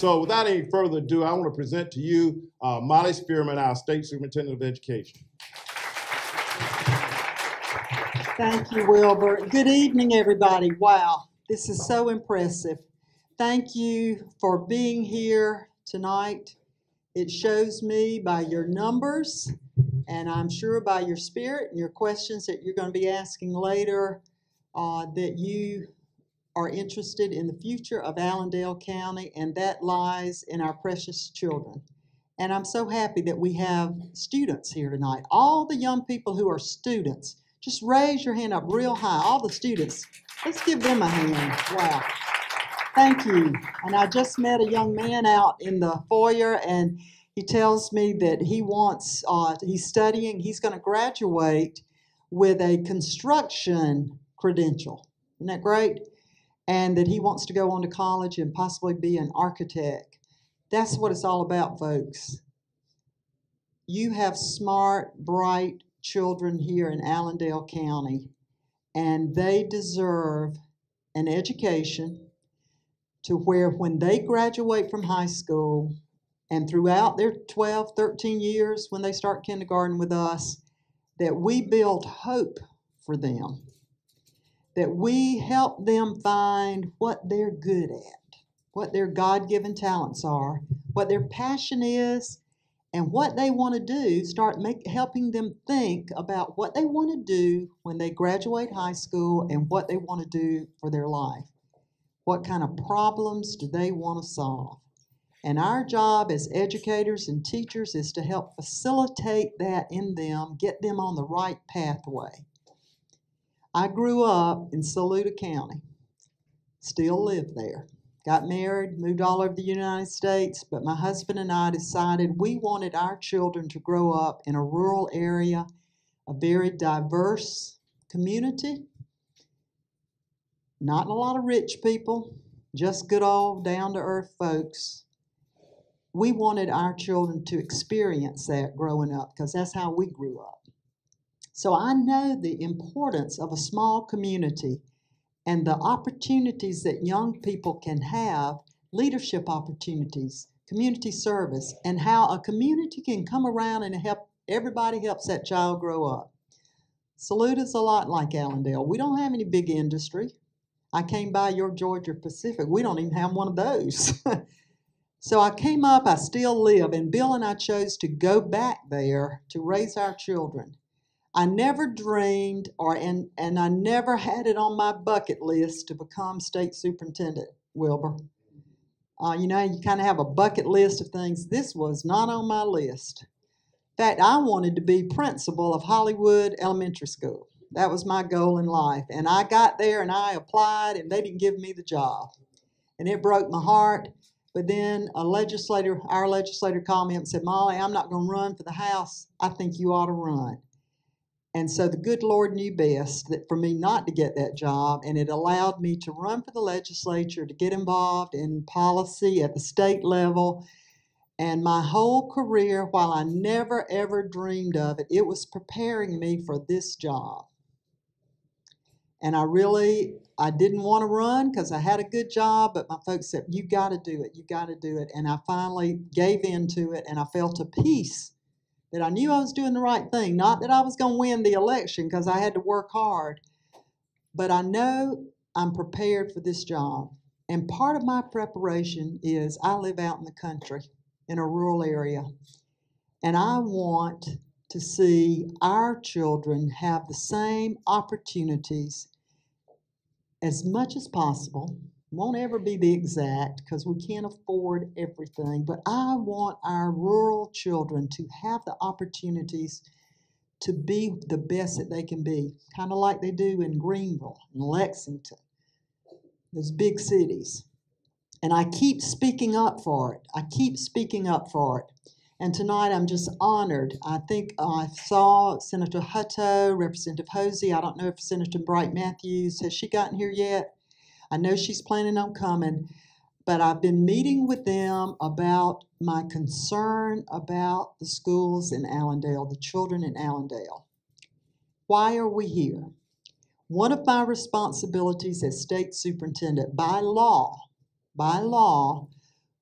So without any further ado, I want to present to you Molly Spearman, our State Superintendent of Education. Thank you, Wilbur. Good evening, everybody. Wow, this is so impressive. Thank you for being here tonight. It shows me by your numbers, and I'm sure by your spirit and your questions that you're going to be asking later, that you are interested in the future of Allendale County, and that lies in our precious children. And I'm so happy that we have students here tonight. All the young people who are students, just raise your hand up real high. All the students, let's give them a hand. Wow. Thank you. And I just met a young man out in the foyer, and he tells me that he wants, he's studying, he's going to graduate with a construction credential. Isn't that great? And that he wants to go on to college and possibly be an architect. That's what it's all about, folks. You have smart, bright children here in Allendale County, and they deserve an education to where when they graduate from high school and throughout their 12, 13 years when they start kindergarten with us, that we build hope for them, that we help them find what they're good at, what their God-given talents are, what their passion is, and what they want to do. Start helping them think about what they want to do when they graduate high school and what they want to do for their life. What kind of problems do they want to solve? And our job as educators and teachers is to help facilitate that in them, get them on the right pathway. I grew up in Saluda County, still live there. Got married, moved all over the United States, but my husband and I decided we wanted our children to grow up in a rural area, a very diverse community. Not a lot of rich people, just good old down-to-earth folks. We wanted our children to experience that growing up because that's how we grew up. So I know the importance of a small community and the opportunities that young people can have, leadership opportunities, community service, and how a community can come around and help, everybody helps that child grow up. Saluda's a lot like Allendale. We don't have any big industry. I came by your Georgia Pacific. We don't even have one of those. So I came up, I still live, and Bill and I chose to go back there to raise our children. I never dreamed, and I never had it on my bucket list to become state superintendent, Wilbur. You know, you kind of have a bucket list of things. This was not on my list. In fact, I wanted to be principal of Hollywood Elementary School. That was my goal in life. And I got there and I applied and they didn't give me the job. And it broke my heart. But then our legislator called me up and said, Molly, I'm not going to run for the House. I think you ought to run. And so the good Lord knew best that for me not to get that job, and it allowed me to run for the legislature, to get involved in policy at the state level. And my whole career, while I never ever dreamed of it, it was preparing me for this job. And I didn't want to run because I had a good job, but my folks said, you got to do it, you got to do it. And I finally gave in to it, and I felt a peace that I knew I was doing the right thing. Not that I was going to win the election because I had to work hard, but I know I'm prepared for this job. And part of my preparation is I live out in the country in a rural area, and I want to see our children have the same opportunities as much as possible. Won't ever be the exact because we can't afford everything, but I want our rural children to have the opportunities to be the best that they can be, kind of like they do in Greenville and Lexington, those big cities. And I keep speaking up for it. I keep speaking up for it. And tonight I'm just honored. I think I saw Senator Hutto, Representative Hosey. I don't know if Senator Bright Matthews, has she gotten here yet? I know she's planning on coming, but I've been meeting with them about my concern about the schools in Allendale, the children in Allendale. Why are we here? One of my responsibilities as state superintendent by law,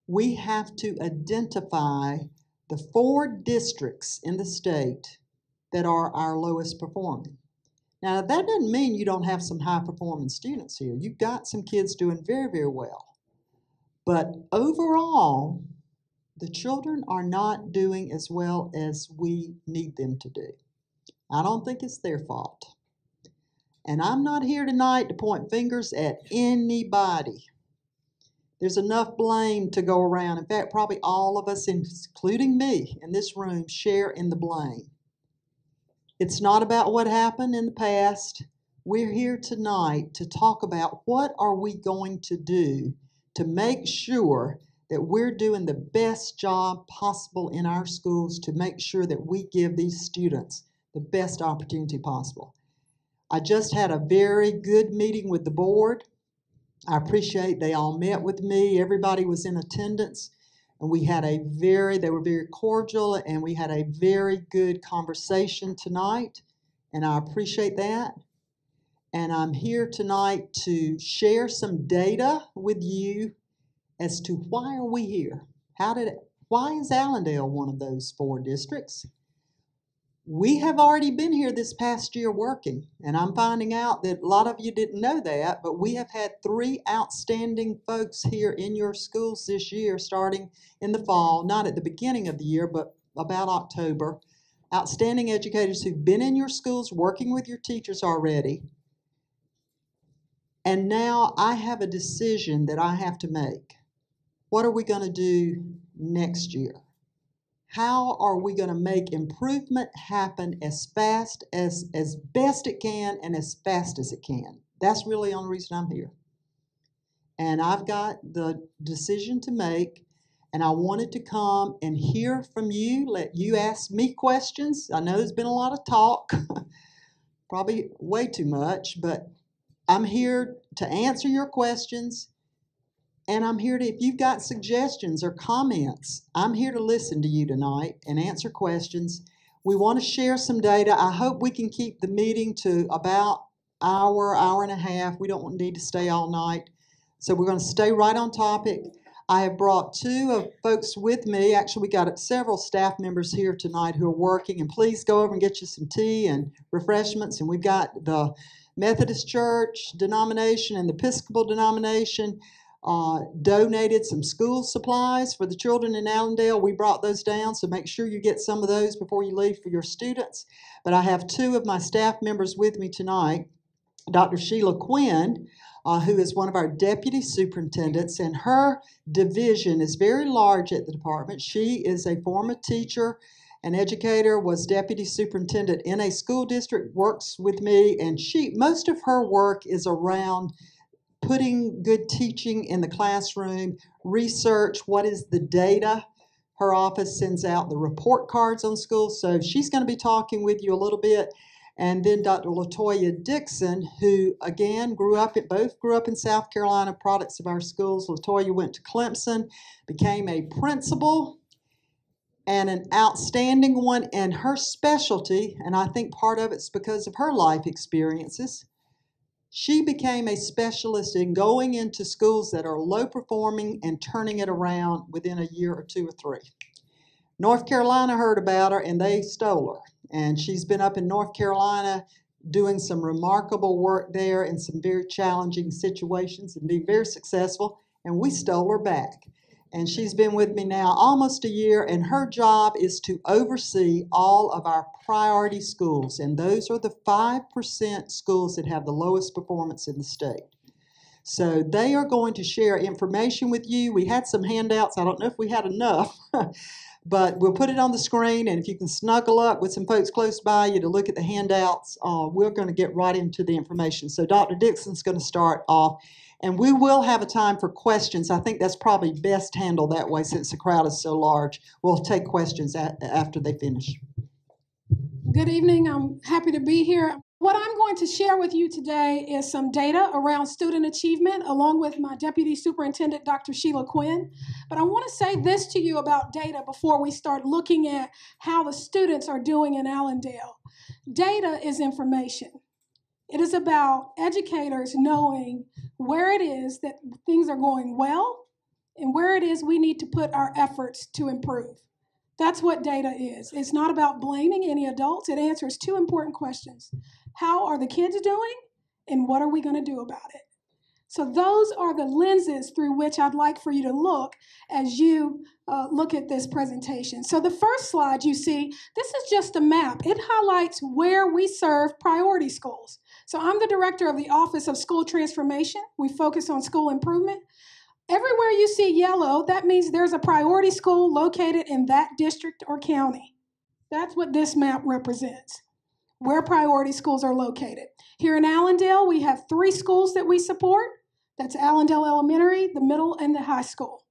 we have to identify the 4 districts in the state that are our lowest performing. Now, that doesn't mean you don't have some high-performing students here. You've got some kids doing very, very well. But overall, the children are not doing as well as we need them to do. I don't think it's their fault. And I'm not here tonight to point fingers at anybody. There's enough blame to go around. In fact, probably all of us, including me in this room, share in the blame. It's not about what happened in the past. We're here tonight to talk about what are we going to do to make sure that we're doing the best job possible in our schools to make sure that we give these students the best opportunity possible. I just had a very good meeting with the board. I appreciate they all met with me. Everybody was in attendance. And we had they were very cordial, and we had a very good conversation tonight, and I appreciate that. And I'm here tonight to share some data with you as to why are we here? Why is Allendale one of those 4 districts? We have already been here this past year working, and I'm finding out that a lot of you didn't know that, but we have had 3 outstanding folks here in your schools this year, starting in the fall, not at the beginning of the year, but about October. Outstanding educators who've been in your schools working with your teachers already. And now I have a decision that I have to make. What are we going to do next year? How are we going to make improvement happen as best it can and as fast as it can? That's really the only reason I'm here. And I've got the decision to make, and I wanted to come and hear from you, let you ask me questions. I know there's been a lot of talk, probably way too much, but I'm here to answer your questions. And I'm here to, if you've got suggestions or comments, I'm here to listen to you tonight and answer questions. We want to share some data. I hope we can keep the meeting to about hour and a half. We don't need to stay all night. So we're going to stay right on topic. I have brought 2 folks with me. Actually, we got several staff members here tonight who are working. And please go over and get you some tea and refreshments. And we've got the Methodist Church denomination and the Episcopal denomination donated some school supplies for the children in Allendale. We brought those down, so make sure you get some of those before you leave for your students. But I have 2 of my staff members with me tonight. Dr. Sheila Quinn, who is one of our deputy superintendents, and her division is very large at the department. She is a former teacher, an educator, was deputy superintendent in a school district, works with me, and most of her work is around putting good teaching in the classroom, research, what is the data. Her office sends out the report cards on schools, so she's going to be talking with you a little bit. And then Dr. LaToya Dixon, who again both grew up in South Carolina, products of our schools. LaToya went to Clemson, became a principal, and an outstanding one. And her specialty, and I think part of it's because of her life experiences, she became a specialist in going into schools that are low performing and turning it around within a year or 2 or 3. North Carolina heard about her and they stole her. And she's been up in North Carolina doing some remarkable work there in some very challenging situations and being very successful. And we stole her back. And she's been with me now almost a year, and her job is to oversee all of our priority schools. And those are the 5% schools that have the lowest performance in the state. So they are going to share information with you. We had some handouts. I don't know if we had enough, but we'll put it on the screen. And if you can snuggle up with some folks close by you to look at the handouts, we're going to get right into the information. So Dr. Dixon's going to start off. And we will have a time for questions. I think that's probably best handled that way since the crowd is so large. We'll take questions after they finish. Good evening. I'm happy to be here. What I'm going to share with you today is some data around student achievement, along with my Deputy Superintendent, Dr. Sheila Quinn. But I want to say this to you about data before we start looking at how the students are doing in Allendale. Data is information. It is about educators knowing where it is that things are going well and where it is we need to put our efforts to improve. That's what data is. It's not about blaming any adults. It answers two important questions. How are the kids doing, and what are we going to do about it? So those are the lenses through which I'd like for you to look as you look at this presentation. So the first slide you see, this is just a map. It highlights where we serve priority schools. So I'm the director of the Office of School Transformation. We focus on school improvement. Everywhere you see yellow, that means there's a priority school located in that district or county. That's what this map represents, where priority schools are located. Here in Allendale, we have 3 schools that we support. That's Allendale Elementary, the middle, and the high school.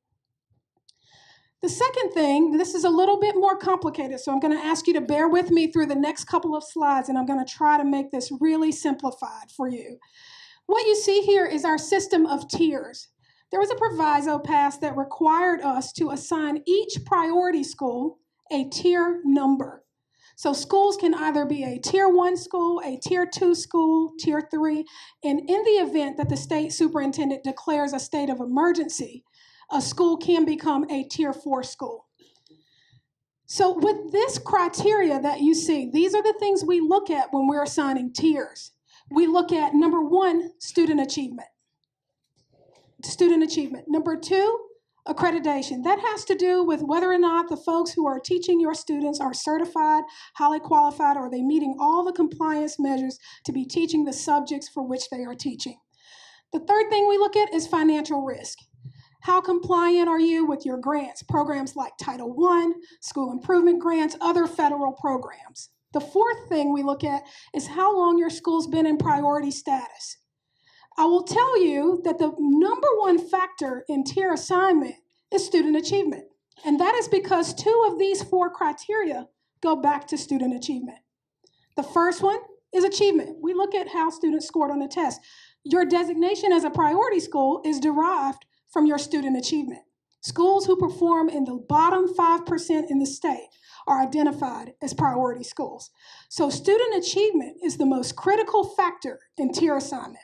The second thing, this is a little bit more complicated, so I'm going to ask you to bear with me through the next couple of slides, and I'm going to try to make this really simplified for you. What you see here is our system of tiers. There was a proviso passed that required us to assign each priority school a tier number. So schools can either be a tier 1 school, a tier 2 school, tier 3, and in the event that the state superintendent declares a state of emergency, a school can become a tier 4 school. So with this criteria that you see, these are the things we look at when we're assigning tiers. We look at, number 1, student achievement. Student achievement. Number 2, accreditation. That has to do with whether or not the folks who are teaching your students are certified, highly qualified, or are they meeting all the compliance measures to be teaching the subjects for which they are teaching. The third thing we look at is financial risk. How compliant are you with your grants, programs like Title I, school improvement grants, other federal programs? The fourth thing we look at is how long your school's been in priority status. I will tell you that the number 1 factor in tier assignment is student achievement. And that is because 2 of these 4 criteria go back to student achievement. The first one is achievement. We look at how students scored on a test. Your designation as a priority school is derived from your student achievement. Schools who perform in the bottom 5% in the state are identified as priority schools. So student achievement is the most critical factor in tier assignment.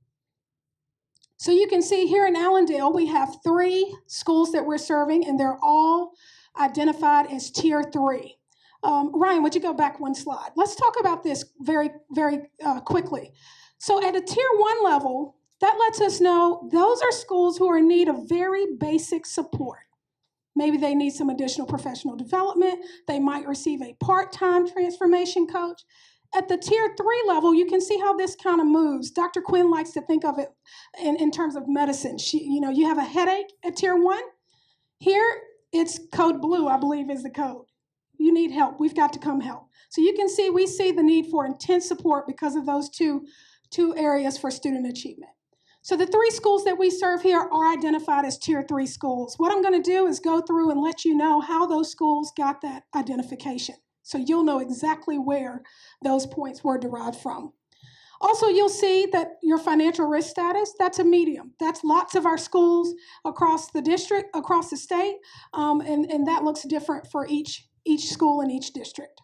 So you can see here in Allendale, we have 3 schools that we're serving, and they're all identified as tier 3. Ryan, would you go back 1 slide? Let's talk about this very, very quickly. So at a tier 1 level, that lets us know those are schools who are in need of very basic support. Maybe they need some additional professional development. They might receive a part-time transformation coach. At the tier 3 level, you can see how this kind of moves. Dr. Quinn likes to think of it in terms of medicine. You have a headache at tier 1. Here, it's code blue, I believe is the code. You need help. We've got to come help. So you can see we see the need for intense support because of those two areas for student achievement. So the 3 schools that we serve here are identified as tier 3 schools. What I'm going to do is go through and let you know how those schools got that identification. So you'll know exactly where those points were derived from. Also, you'll see that your financial risk status, that's a medium. That's lots of our schools across the district, across the state, and that looks different for each school in each district.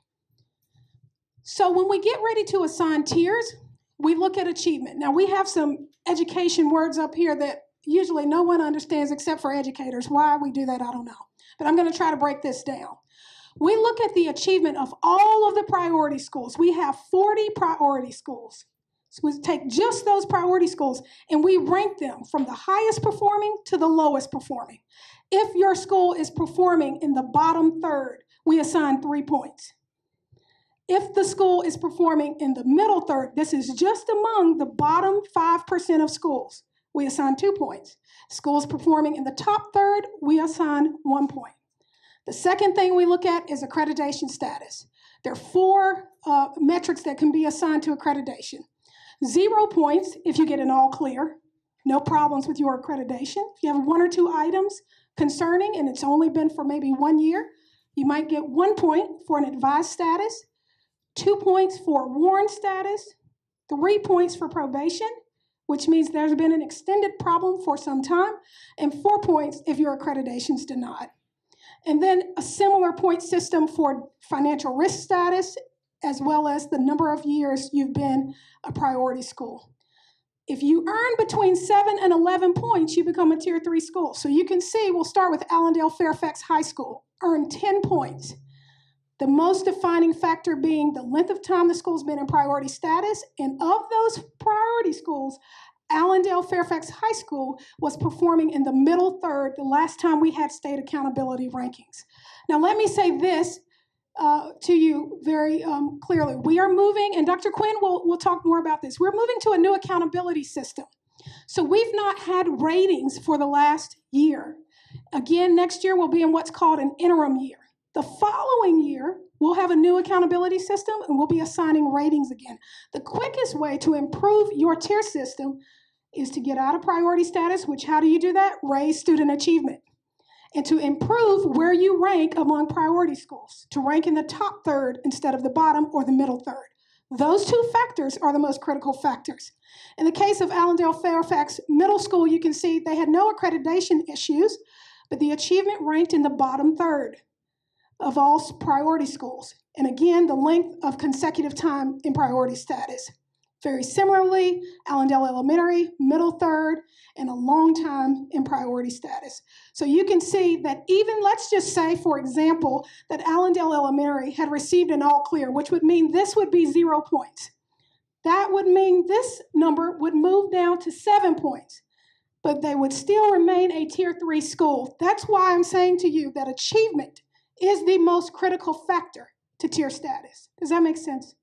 So when we get ready to assign tiers, we look at achievement. Now, we have some education words up here that usually no one understands except for educators. Why we do that, I don't know. But I'm going to try to break this down. We look at the achievement of all of the priority schools. We have 40 priority schools. So we take just those priority schools and we rank them from the highest performing to the lowest performing. If your school is performing in the bottom third, we assign 3 points. If the school is performing in the middle third, this is just among the bottom 5% of schools, we assign 2 points. Schools performing in the top third, we assign 1 point. The second thing we look at is accreditation status. There are 4 metrics that can be assigned to accreditation. 0 points if you get an all clear, no problems with your accreditation. If you have 1 or 2 items concerning and it's only been for maybe 1 year, you might get 1 point for an advised status, 2 points for warned status, 3 points for probation, which means there's been an extended problem for some time, and 4 points if your accreditation is denied. And then a similar point system for financial risk status, as well as the number of years you've been a priority school. If you earn between 7 and 11 points, you become a Tier 3 school. So you can see, we'll start with Allendale Fairfax High School, earned 10 points. The most defining factor being the length of time the school's been in priority status. And of those priority schools, Allendale Fairfax High School was performing in the middle third the last time we had state accountability rankings. Now, let me say this to you very clearly. We are moving, and Dr. Quinn will talk more about this. We're moving to a new accountability system. So we've not had ratings for the last year. Again, next year we'll be in what's called an interim year. The following year, we'll have a new accountability system and we'll be assigning ratings again. The quickest way to improve your tier system is to get out of priority status, which how do you do that? Raise student achievement. And to improve where you rank among priority schools, to rank in the top third instead of the bottom or the middle third. Those two factors are the most critical factors. In the case of Allendale Fairfax Middle School, you can see they had no accreditation issues, but the achievement ranked in the bottom third of all priority schools. And again, the length of consecutive time in priority status. Very similarly, Allendale Elementary, middle third, and a long time in priority status. So you can see that even, let's just say, for example, that Allendale Elementary had received an all clear, which would mean this would be 0 points. That would mean this number would move down to 7 points, but they would still remain a Tier 3 school. That's why I'm saying to you that achievement is the most critical factor to tier status. Does that make sense?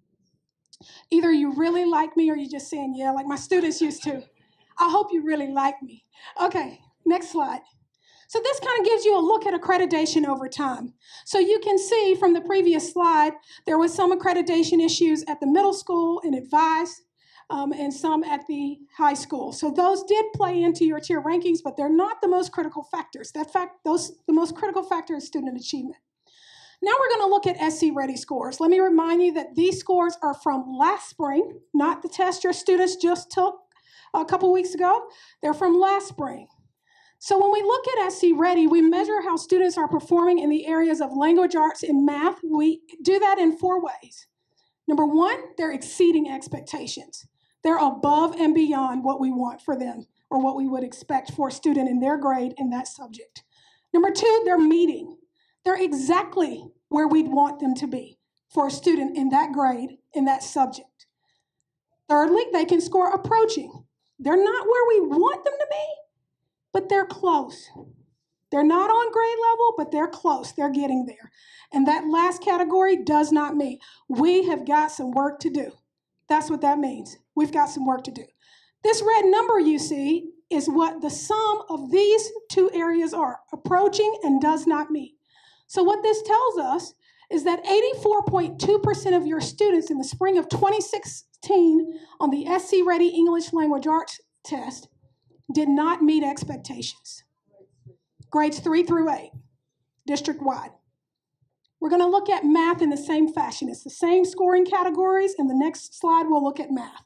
Either you really like me or you're just saying, yeah, like my students used to. I hope you really like me. Okay, next slide. So this kind of gives you a look at accreditation over time. So you can see from the previous slide, there was some accreditation issues at the middle school and advised, and some at the high school. So those did play into your tier rankings, but they're not the most critical factors. The most critical factor is student achievement. Now we're going to look at SC Ready scores. Let me remind you that these scores are from last spring, not the test your students just took a couple weeks ago. They're from last spring. So when we look at SC Ready, we measure how students are performing in the areas of language arts and math. We do that in 4 ways. Number 1, they're exceeding expectations. They're above and beyond what we want for them or what we would expect for a student in their grade in that subject. Number 2, they're meeting. They're exactly where we'd want them to be for a student in that grade, in that subject. Thirdly, they can score approaching. They're not where we want them to be, but they're close. They're not on grade level, but they're close. They're getting there. And that last category does not mean we have got some work to do. That's what that means. We've got some work to do. This red number you see is what the sum of these 2 areas are, approaching and does not meet. So what this tells us is that 84.2% of your students in the spring of 2016 on the SC Ready English Language Arts test did not meet expectations. Grades 3 through 8, district-wide. We're going to look at math in the same fashion. It's the same scoring categories, and the next slide we'll look at math.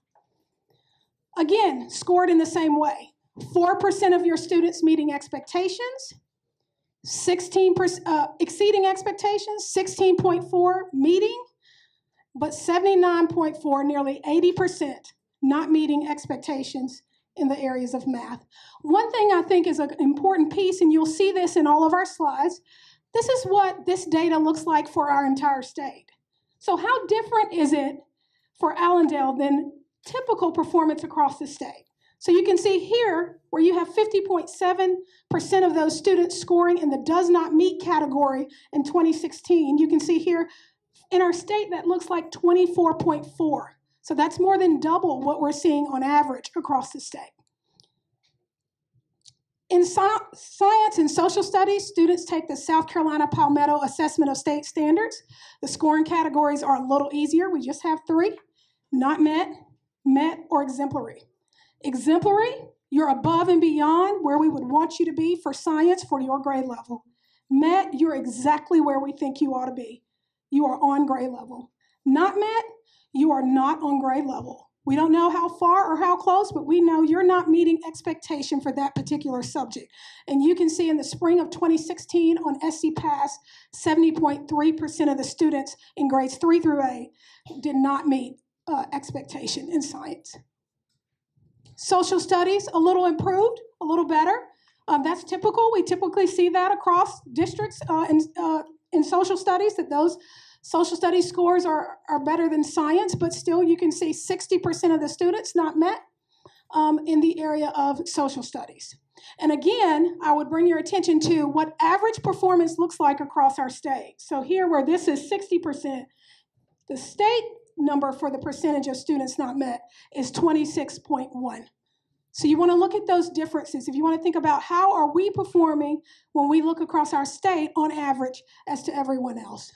Again, scored in the same way. 4% of your students meeting expectations, 16% exceeding expectations, 16.4 meeting, but 79.4, nearly 80% not meeting expectations in the areas of math. One thing I think is an important piece, and you'll see this in all of our slides, this is what this data looks like for our entire state. So how different is it for Allendale than typical performance across the state? So you can see here where you have 50.7% of those students scoring in the does not meet category in 2016. You can see here in our state that looks like 24.4. So that's more than double what we're seeing on average across the state. In science and social studies, students take the South Carolina Palmetto Assessment of State Standards. The scoring categories are a little easier. We just have 3, not met, met, or exemplary. Exemplary, you're above and beyond where we would want you to be for science for your grade level. Met, you're exactly where we think you ought to be. You are on grade level. Not met, you are not on grade level. We don't know how far or how close, but we know you're not meeting expectation for that particular subject. And you can see in the spring of 2016 on SC Pass, 70.3% of the students in grades 3 through 8 did not meet expectation in science. Social studies, a little improved, a little better. That's typical. We typically see that across districts in social studies, that those social studies scores are better than science, but still you can see 60% of the students not met in the area of social studies. And again, I would bring your attention to what average performance looks like across our state. So here where this is 60%, the state number for the percentage of students not met is 26.1. So you want to look at those differences. If you want to think about how are we performing when we look across our state on average as to everyone else.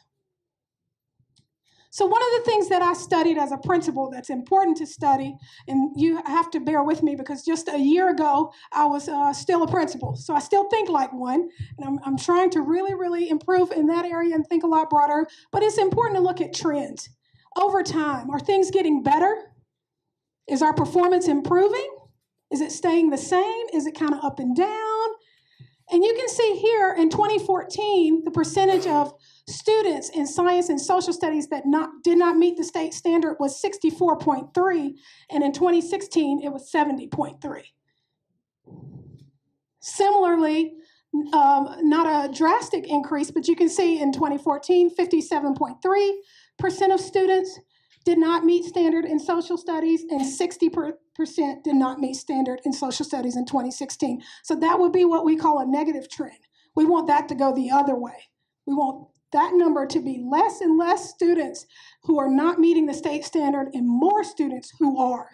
So one of the things that I studied as a principal that's important to study, and you have to bear with me because just a year ago, I was still a principal. So I still think like one, and I'm trying to really, really improve in that area and think a lot broader, but it's important to look at trends. Over time, are things getting better? Is our performance improving? Is it staying the same? Is it kind of up and down? And you can see here in 2014, the percentage of students in science and social studies that did not meet the state standard was 64.3, and in 2016, it was 70.3. Similarly, not a drastic increase, but you can see in 2014, 57.3% of students did not meet standard in social studies, and 60% did not meet standard in social studies in 2016. So that would be what we call a negative trend. We want that to go the other way. We want that number to be less and less students who are not meeting the state standard and more students who are.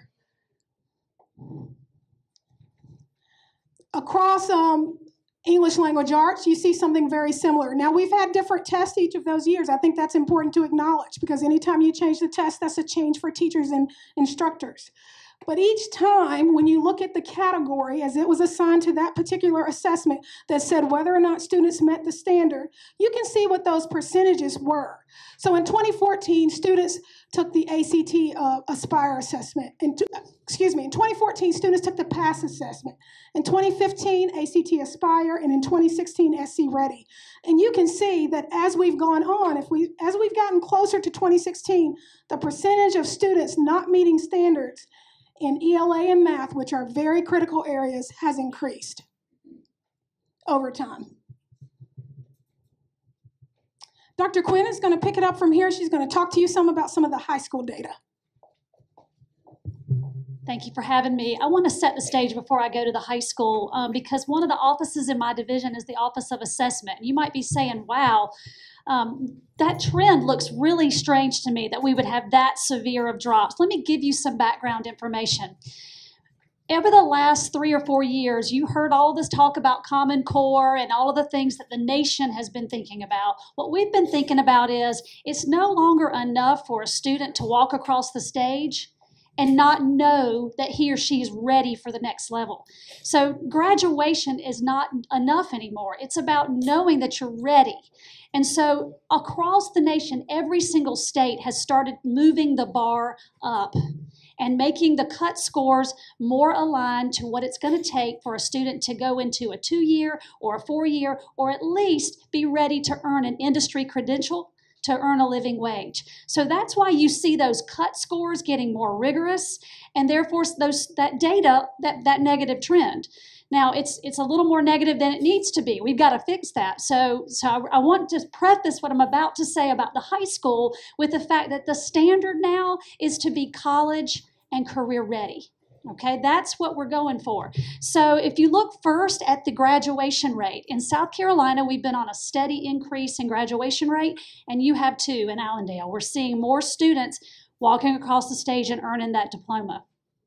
Across English language arts, you see something very similar. Now, we've had different tests each of those years. I think that's important to acknowledge because anytime you change the test, that's a change for teachers and instructors. But each time, when you look at the category as it was assigned to that particular assessment that said whether or not students met the standard, you can see what those percentages were. So in 2014, students took the ACT Aspire assessment. In 2014, students took the PASS assessment. In 2015, ACT Aspire, and in 2016, SC Ready. And you can see that as we've gone on, as we've gotten closer to 2016, the percentage of students not meeting standards in ELA and math, which are very critical areas, has increased over time. Dr. Quinn is going to pick it up from here. She's going to talk to you some about some of the high school data. Thank you for having me. I want to set the stage before I go to the high school because one of the offices in my division is the Office of Assessment. You might be saying, wow, that trend looks really strange to me that we would have that severe of drops. Let me give you some background information. Over the last 3 or 4 years, you heard all this talk about Common Core and all of the things that the nation has been thinking about. What we've been thinking about is it's no longer enough for a student to walk across the stage and not know that he or she is ready for the next level. So graduation is not enough anymore. It's about knowing that you're ready. And so across the nation, every single state has started moving the bar up and making the cut scores more aligned to what it's going to take for a student to go into a 2-year or a 4-year, or at least be ready to earn an industry credential to earn a living wage. So that's why you see those cut scores getting more rigorous, and therefore that data, that negative trend. Now, it's a little more negative than it needs to be. We've got to fix that. So I want to preface what I'm about to say about the high school with the fact that the standard now is to be college and career ready. Okay, that's what we're going for. So if you look first at the graduation rate, in South Carolina, we've been on a steady increase in graduation rate, and you have too in Allendale. We're seeing more students walking across the stage and earning that diploma.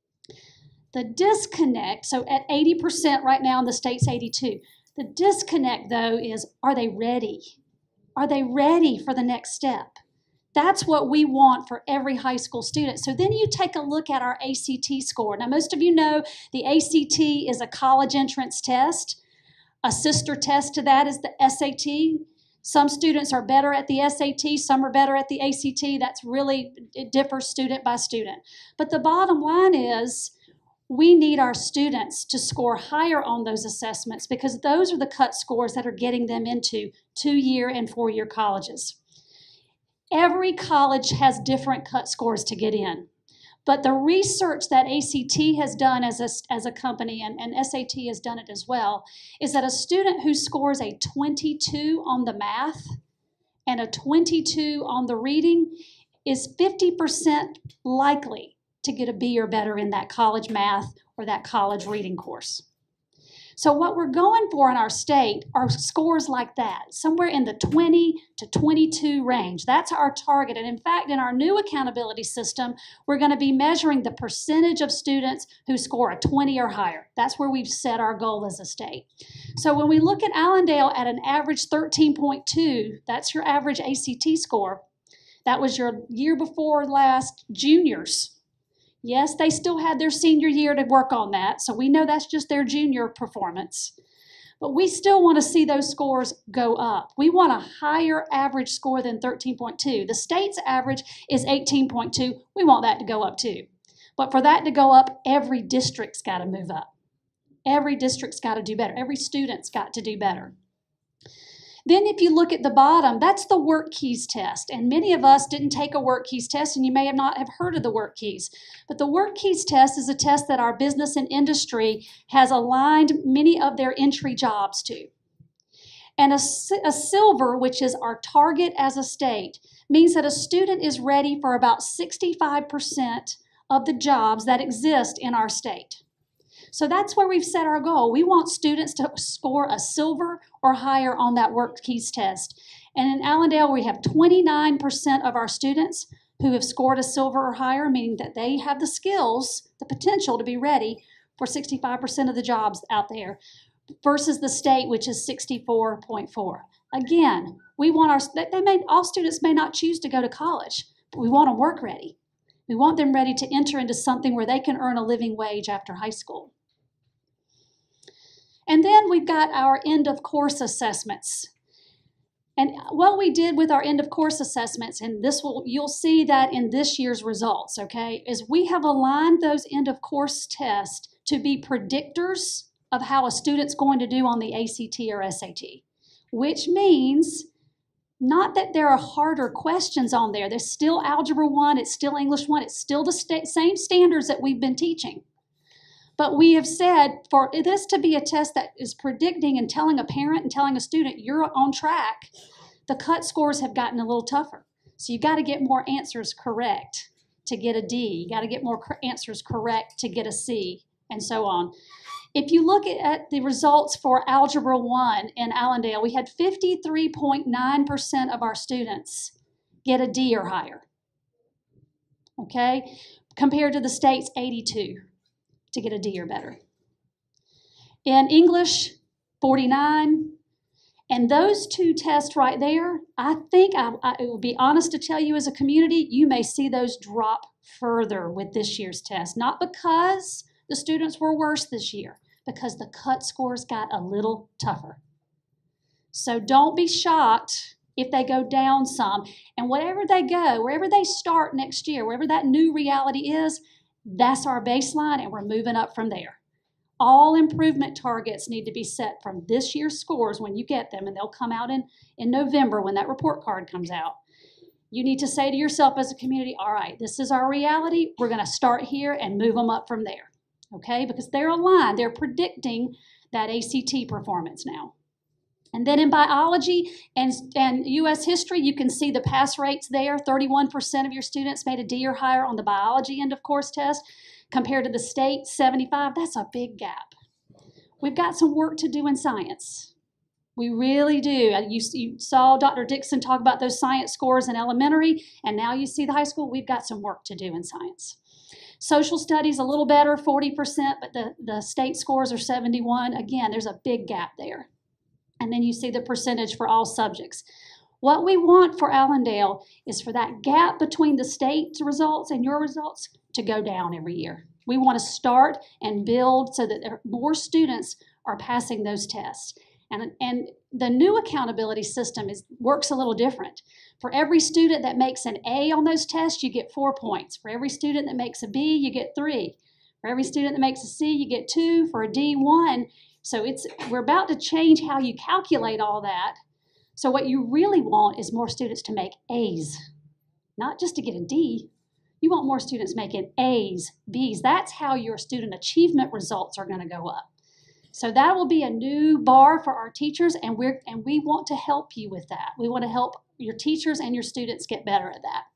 The disconnect, so at 80% right now in the state's 82%, the disconnect though is, are they ready? Are they ready for the next step? That's what we want for every high school student. So then you take a look at our ACT score. Now, most of you know the ACT is a college entrance test. A sister test to that is the SAT. Some students are better at the SAT, some are better at the ACT. That's really, it differs student by student. But the bottom line is, we need our students to score higher on those assessments because those are the cut scores that are getting them into 2-year and 4-year colleges. Every college has different cut scores to get in, But the research that ACT has done as a company, and SAT has done it as well, is that a student who scores a 22 on the math and a 22 on the reading is 50% likely to get a B or better in that college math or that college reading course. So what we're going for in our state are scores like that, somewhere in the 20 to 22 range. That's our target. And in fact, in our new accountability system, we're going to be measuring the percentage of students who score a 20 or higher. That's where we've set our goal as a state. So when we look at Allendale at an average 13.2, that's your average ACT score. That was your year before last juniors. Yes, they still had their senior year to work on that, so we know that's just their junior performance. But we still want to see those scores go up. We want a higher average score than 13.2. The state's average is 18.2. We want that to go up too. But for that to go up, every district's got to move up. Every district's got to do better. Every student's got to do better. Then if you look at the bottom, that's the work keys test. And many of us didn't take a work keys test, and you may not have heard of the work keys. But the work keys test is a test that our business and industry has aligned many of their entry jobs to. And a silver, which is our target as a state, means that a student is ready for about 65% of the jobs that exist in our state. So that's where we've set our goal. We want students to score a silver or higher on that work keys test. And in Allendale, we have 29% of our students who have scored a silver or higher, meaning that they have the skills, the potential to be ready for 65% of the jobs out there, versus the state, which is 64.4. Again, we want all students may not choose to go to college, but we want them work ready. We want them ready to enter into something where they can earn a living wage after high school. And then we've got our end of course assessments. And what we did with our end of course assessments, and you'll see that in this year's results, okay, is we have aligned those end of course tests to be predictors of how a student's going to do on the ACT or SAT, which means not that there are harder questions on there. There's still Algebra 1, it's still English 1, it's still the same standards that we've been teaching. But we have said for this to be a test that is predicting and telling a parent and telling a student you're on track, the cut scores have gotten a little tougher. So you got to get more answers correct to get a D. You got to get more answers correct to get a C, and so on. If you look at the results for Algebra 1 in Allendale, we had 53.9% of our students get a D or higher, okay, compared to the state's 82 to get a D or better. In English, 49. And those two tests right there, I think I will be honest to tell you as a community, you may see those drop further with this year's test. Not because the students were worse this year, because the cut scores got a little tougher. So don't be shocked if they go down some. And wherever they go, wherever they start next year, wherever that new reality is, that's our baseline, and we're moving up from there. All improvement targets need to be set from this year's scores when you get them, and they'll come out in November when that report card comes out. You need to say to yourself as a community, all right, this is our reality. We're going to start here and move them up from there, okay? Because they're aligned. They're predicting that ACT performance now. And then in biology and U.S. history, you can see the pass rates there. 31% of your students made a D or higher on the biology end of course test, compared to the state, 75. That's a big gap. We've got some work to do in science. We really do. You saw Dr. Dixon talk about those science scores in elementary, and now you see the high school. We've got some work to do in science. Social studies, a little better, 40%, but the state scores are 71. Again, there's a big gap there. And then you see the percentage for all subjects. What we want for Allendale is for that gap between the state's results and your results to go down every year. We want to start and build so that more students are passing those tests. And the new accountability system works a little different. For every student that makes an A on those tests, you get 4 points. For every student that makes a B, you get 3. For every student that makes a C, you get 2. For a D, 1. So we're about to change how you calculate all that. So what you really want is more students to make A's, not just to get a D. You want more students making A's, B's. That's how your student achievement results are going to go up. So that will be a new bar for our teachers, and we want to help you with that. We want to help your teachers and your students get better at that.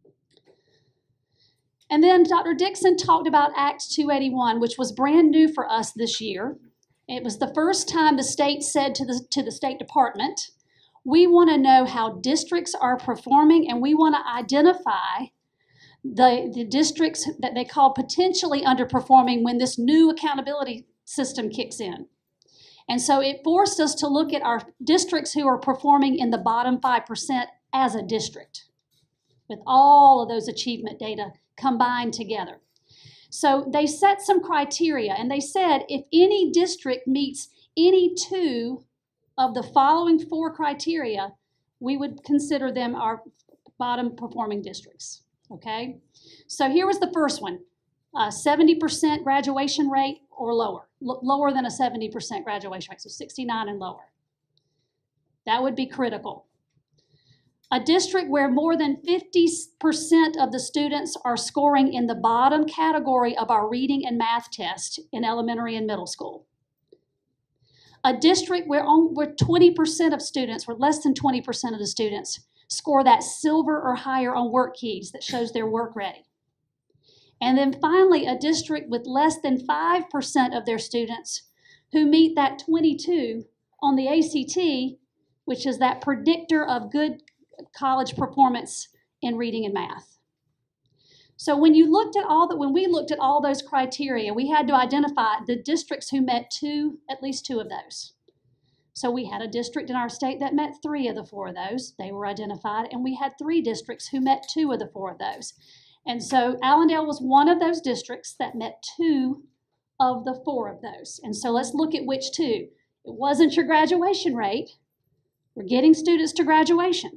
And then Dr. Dixon talked about Act 281, which was brand new for us this year. It was the first time the state said to the State Department, we want to know how districts are performing, and we want to identify the districts that they call potentially underperforming when this new accountability system kicks in. And so it forced us to look at our districts who are performing in the bottom 5% as a district, with all of those achievement data combined together. So they set some criteria, and they said if any district meets any two of the following 4 criteria, we would consider them our bottom performing districts, okay? So here was the first one, 70% graduation rate or lower, lower than a 70% graduation rate, so 69 and lower. That would be critical. A district where more than 50% of the students are scoring in the bottom category of our reading and math test in elementary and middle school. A district where 20% of students, or less than 20% of the students, score that silver or higher on work keys that shows they're work ready. And then finally, a district with less than 5% of their students who meet that 22 on the ACT, which is that predictor of good college performance in reading and math. So when we looked at all those criteria, we had to identify the districts who met at least two of those. So we had a district in our state that met 3 of the 4 of those. They were identified, and we had 3 districts who met 2 of the 4 of those. And so Allendale was one of those districts that met 2 of the 4 of those. And so let's look at which 2. It wasn't your graduation rate. We're getting students to graduation.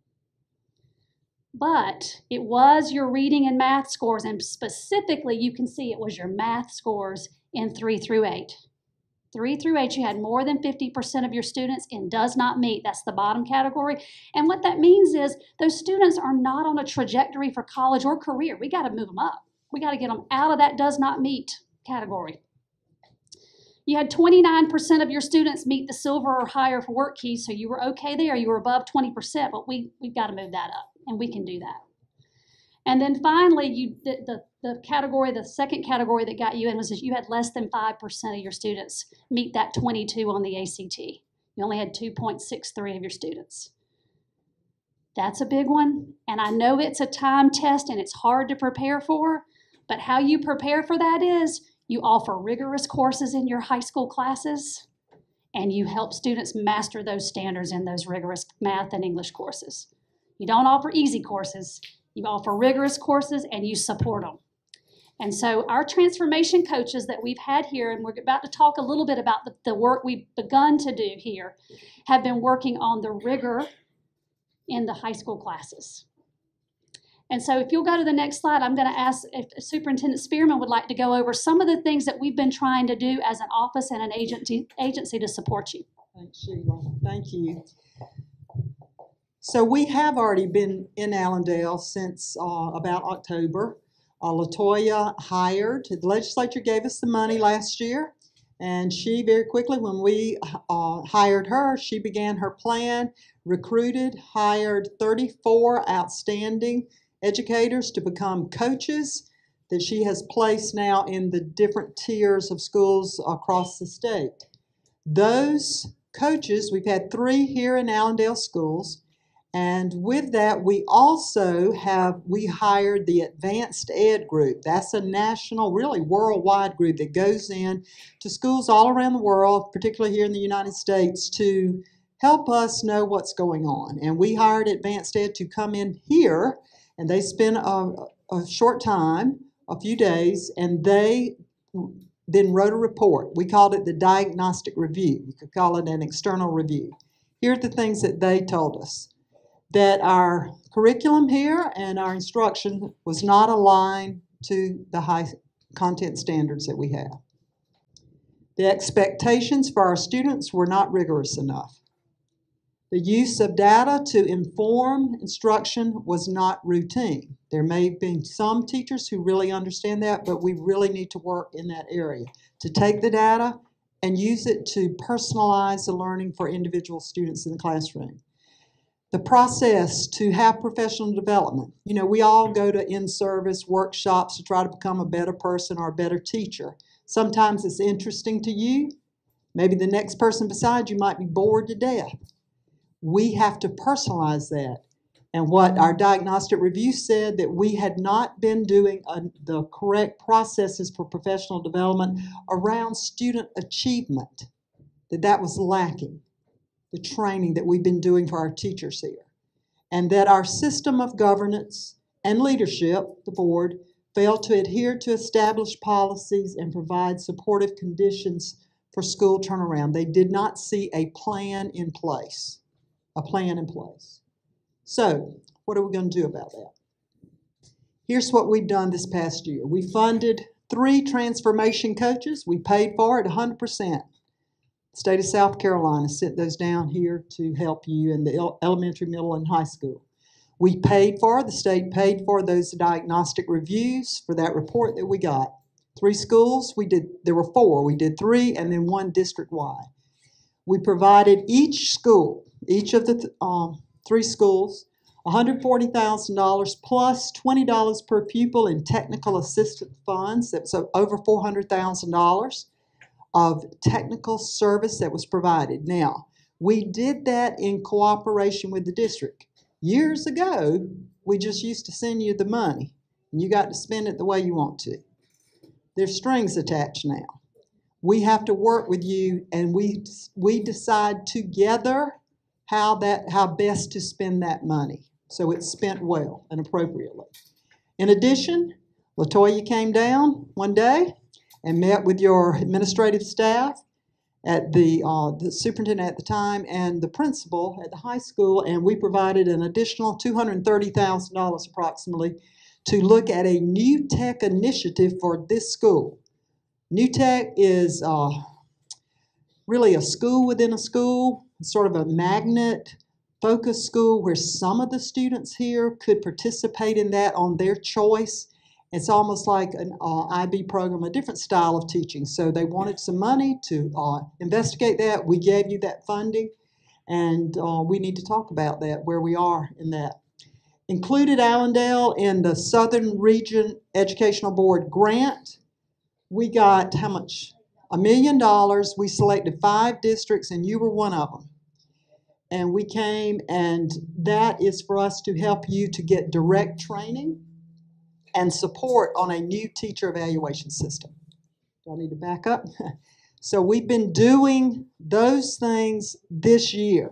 But it was your reading and math scores, and specifically you can see it was your math scores in 3 through 8. 3 through 8, you had more than 50% of your students in does not meet. That's the bottom category. And what that means is those students are not on a trajectory for college or career. We got to move them up. We got to get them out of that does not meet category. You had 29% of your students meet the silver or higher for work keys, so you were okay there. You were above 20%, but we've got to move that up, and we can do that. And then finally, the category, the second category that got you in was that you had less than 5% of your students meet that 22 on the ACT. You only had 2.63 of your students. That's a big one, and I know it's a time test and it's hard to prepare for, but how you prepare for that is you offer rigorous courses in your high school classes, and you help students master those standards in those rigorous math and English courses. You don't offer easy courses. You offer rigorous courses, and you support them. And so our transformation coaches that we've had here, and we're about to talk a little bit about the work we've begun to do here, have been working on the rigor in the high school classes. And so if you'll go to the next slide, I'm going to ask if Superintendent Spearman would like to go over some of the things that we've been trying to do as an office and an agency to support you. Thanks, Sheila. Thank you. So we have already been in Allendale since about October. LaToya hired. The legislature gave us the money last year, and she very quickly, when we hired her, she began her plan, recruited, hired 34 outstanding educators to become coaches that she has placed now in the different tiers of schools across the state. Those coaches, we've had 3 here in Allendale schools, and with that, we also hired the Advanced Ed group. That's a national, really worldwide group that goes in to schools all around the world, particularly here in the United States, to help us know what's going on. And we hired Advanced Ed to come in here, and they spent a short time, a few days, and they then wrote a report. We called it the diagnostic review. You could call it an external review. Here are the things that they told us. That our curriculum here and our instruction was not aligned to the high content standards that we have. The expectations for our students were not rigorous enough. The use of data to inform instruction was not routine. There may have been some teachers who really understand that, but we really need to work in that area to take the data and use it to personalize the learning for individual students in the classroom. The process to have professional development. You know, we all go to in-service workshops to try to become a better person or a better teacher. Sometimes it's interesting to you. Maybe the next person beside you might be bored to death. We have to personalize that. And what our diagnostic review said, that we had not been doing the correct processes for professional development around student achievement, that was lacking, the training that we've been doing for our teachers here. And that our system of governance and leadership, the board, failed to adhere to established policies and provide supportive conditions for school turnaround. They did not see a plan in place. So, what are we going to do about that? Here's what we've done this past year. We funded 3 transformation coaches. We paid for it 100%. The state of South Carolina sent those down here to help you in the elementary, middle, and high school. The state paid for those diagnostic reviews for that report that we got. 3 schools, there were 4. We did 3 and then 1 district-wide. We provided each of the 3 schools, $140,000 plus $20 per pupil in technical assistance funds. That's over $400,000 of technical service that was provided. Now, we did that in cooperation with the district. Years ago, we just used to send you the money, and you got to spend it the way you want to. There's strings attached now. We have to work with you, and we decide together how best to spend that money so it's spent well and appropriately. In addition, LaToya came down one day and met with your administrative staff at the superintendent at the time and the principal at the high school, and we provided an additional $230,000 approximately to look at a new tech initiative for this school. New Tech is really a school within a school, sort of a magnet-focused school where some of the students here could participate in that on their choice. It's almost like an IB program, a different style of teaching. So they wanted some money to investigate that. We gave you that funding, and we need to talk about that, where we are in that. Included Allendale in the Southern Region Educational Board grant. We got how much? $1 million. We selected 5 districts, and you were one of them. And we came, and that is for us to help you to get direct training and support on a new teacher evaluation system. Do I need to back up? So we've been doing those things this year.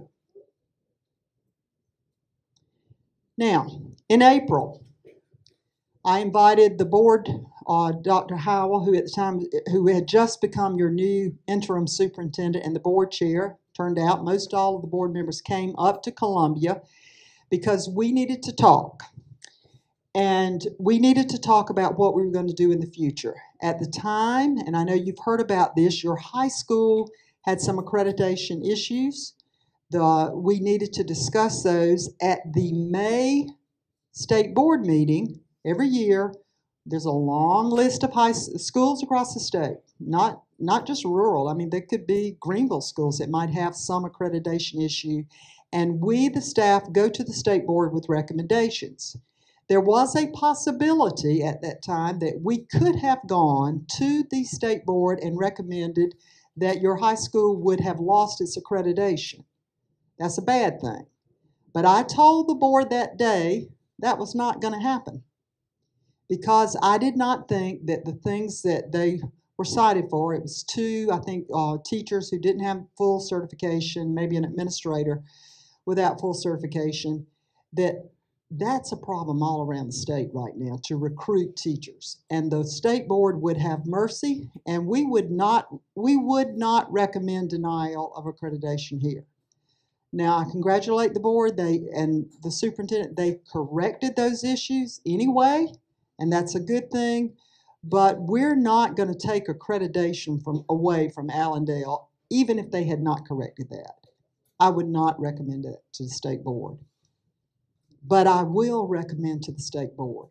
Now, in April, I invited the board, Dr. Howell, who had just become your new interim superintendent and the board chair. Turned out most all of the board members came up to Columbia because we needed to talk. And we needed to talk about what we were going to do in the future. At the time, and I know you've heard about this, your high school had some accreditation issues. We needed to discuss those at the May state board meeting. Every year, there's a long list of high schools across the state, not just rural. I mean, there could be Greenville schools that might have some accreditation issue. And we, the staff, go to the state board with recommendations. There was a possibility at that time that we could have gone to the state board and recommended that your high school would have lost its accreditation. That's a bad thing. But I told the board that day that was not going to happen because I did not think that the things that they were cited for, it was 2, I think, teachers who didn't have full certification, maybe an administrator without full certification, that's a problem all around the state right now to recruit teachers. And the state board would have mercy, and we would not recommend denial of accreditation here. Now, I congratulate the board and the superintendent. They corrected those issues anyway, and that's a good thing. But we're not going to take accreditation away from Allendale, even if they had not corrected that. I would not recommend it to the state board. But I will recommend to the state board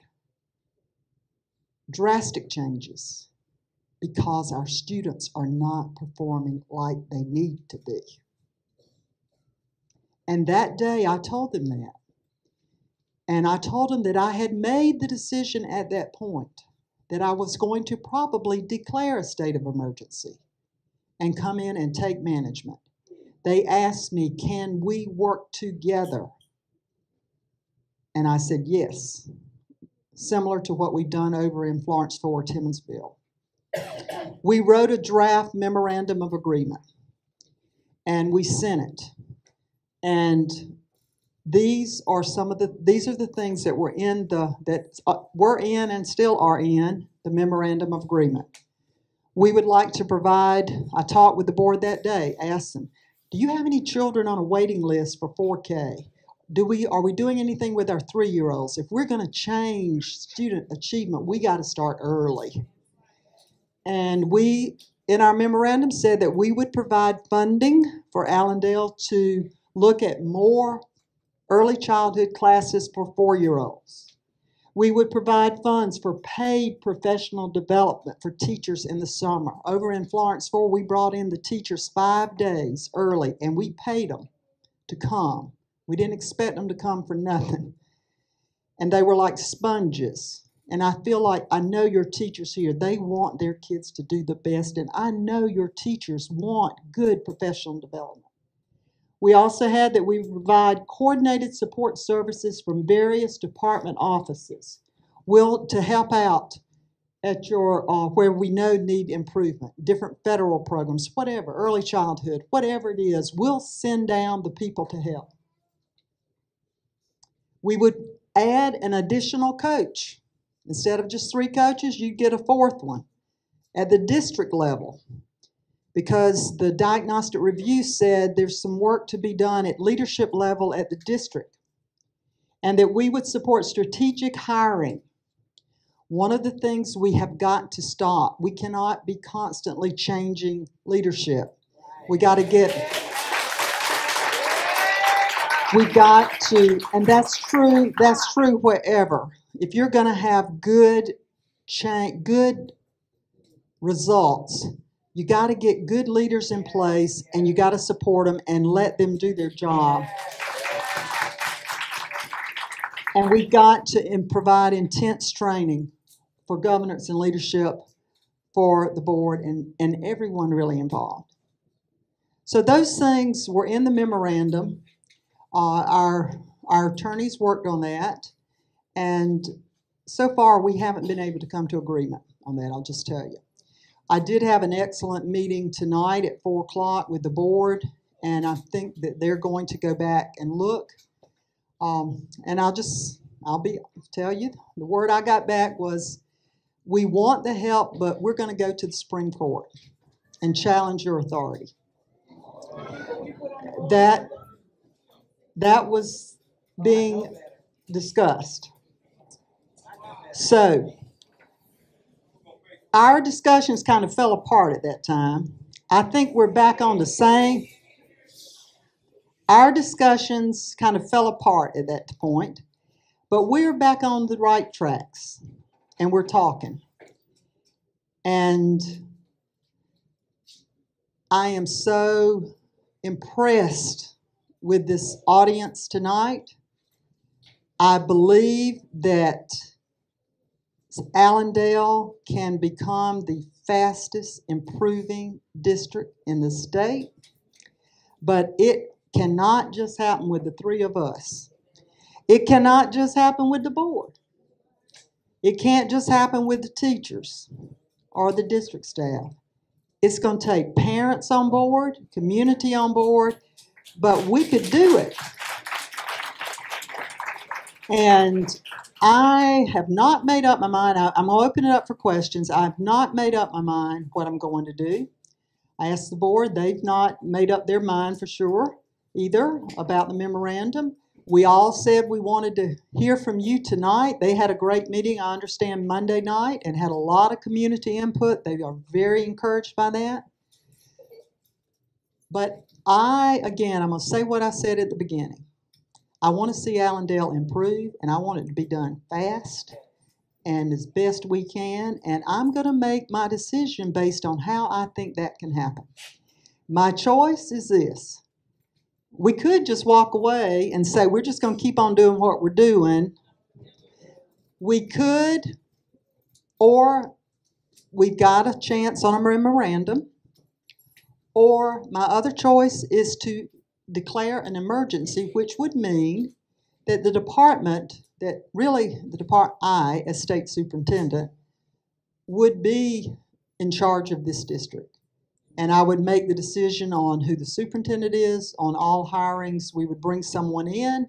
drastic changes because our students are not performing like they need to be. And that day I told them that. And I told them that I had made the decision at that point that I was going to probably declare a state of emergency and come in and take management. They asked me, can we work together? And I said, yes, similar to what we've done over in Florence Ford, Timmonsville. We wrote a draft memorandum of agreement and we sent it. And these are the things that were in and still are in the memorandum of agreement. We would like to provide, I talked with the board that day, asked them, do you have any children on a waiting list for 4K? Are we doing anything with our 3-year-olds? If we're going to change student achievement, we got to start early. And we, in our memorandum, said that we would provide funding for Allendale to look at more early childhood classes for 4-year-olds. We would provide funds for paid professional development for teachers in the summer. Over in Florence Ford, we brought in the teachers 5 days early, and we paid them to come. We didn't expect them to come for nothing. And they were like sponges. And I feel like I know your teachers here. They want their kids to do the best, and I know your teachers want good professional development. We also had that we provide coordinated support services from various department offices to help out at your where we know need improvement, different federal programs, whatever, early childhood, whatever it is, we'll send down the people to help. We would add an additional coach. Instead of just 3 coaches, you get a 4th one at the district level, because the diagnostic review said there's some work to be done at leadership level at the district, and that we would support strategic hiring. One of the things we have got to stop, we cannot be constantly changing leadership. We've got to, and that's true wherever. If you're going to have good results, you got to get good leaders in place, and you got to support them and let them do their job. And we've got to provide intense training for governance and leadership for the board and everyone really involved. So those things were in the memorandum. Our attorneys worked on that, and so far we haven't been able to come to agreement on that, I'll just tell you. I did have an excellent meeting tonight at 4 o'clock with the board, and I think that they're going to go back and look. And I'll tell you, the word I got back was, we want the help, but we're going to go to the Supreme Court and challenge your authority. That was being discussed. So our discussions kind of fell apart at that time. I think we're back on the same. Our discussions kind of fell apart at that point, but we're back on the right tracks, and we're talking. And I am so impressed with this audience tonight. I believe that Allendale can become the fastest improving district in the state, but it cannot just happen with the 3 of us. It cannot just happen with the board. It can't just happen with the teachers or the district staff. It's going to take parents on board, community on board, but we could do it. And I have not made up my mind. I'm going to open it up for questions. I've not made up my mind what I'm going to do. I asked the board. They've not made up their mind for sure either about the memorandum. We all said we wanted to hear from you tonight. They had a great meeting, I understand, Monday night, and had a lot of community input. They are very encouraged by that. But again, I'm going to say what I said at the beginning. I want to see Allendale improve, and I want it to be done fast and as best we can, and I'm going to make my decision based on how I think that can happen. My choice is this. We could just walk away and say we're just going to keep on doing what we're doing. We could, or we've got a chance on a memorandum, or my other choice is to declare an emergency, which would mean that the department, I, as state superintendent, would be in charge of this district. And I would make the decision on who the superintendent is, on all hirings. We would bring someone in,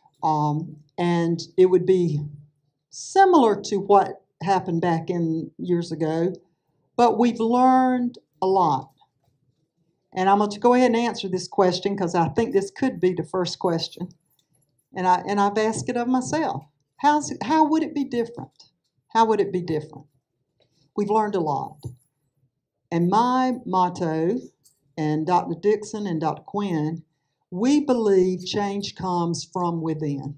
and it would be similar to what happened back in years ago, but we've learned a lot. And I'm going to go ahead and answer this question because I think this could be the first question. And I've asked it of myself. How would it be different? How would it be different? We've learned a lot. And my motto, and Dr. Dixon and Dr. Quinn, we believe change comes from within.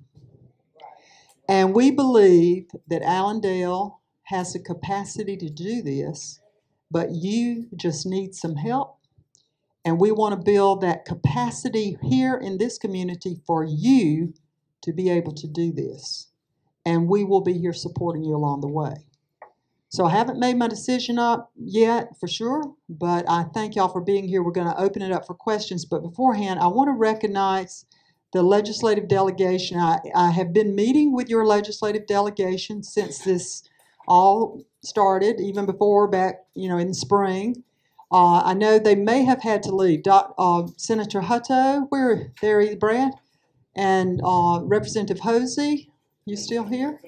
And we believe that Allendale has the capacity to do this, but you just need some help. And we want to build that capacity here in this community for you to be able to do this. And we will be here supporting you along the way. So I haven't made my decision up yet for sure, but I thank y'all for being here. We're going to open it up for questions. But beforehand, I want to recognize the legislative delegation. I have been meeting with your legislative delegation since this all started, even before back, in the spring. I know they may have had to leave. Senator Hutto, there is Brad, and Representative Hosey, you still here?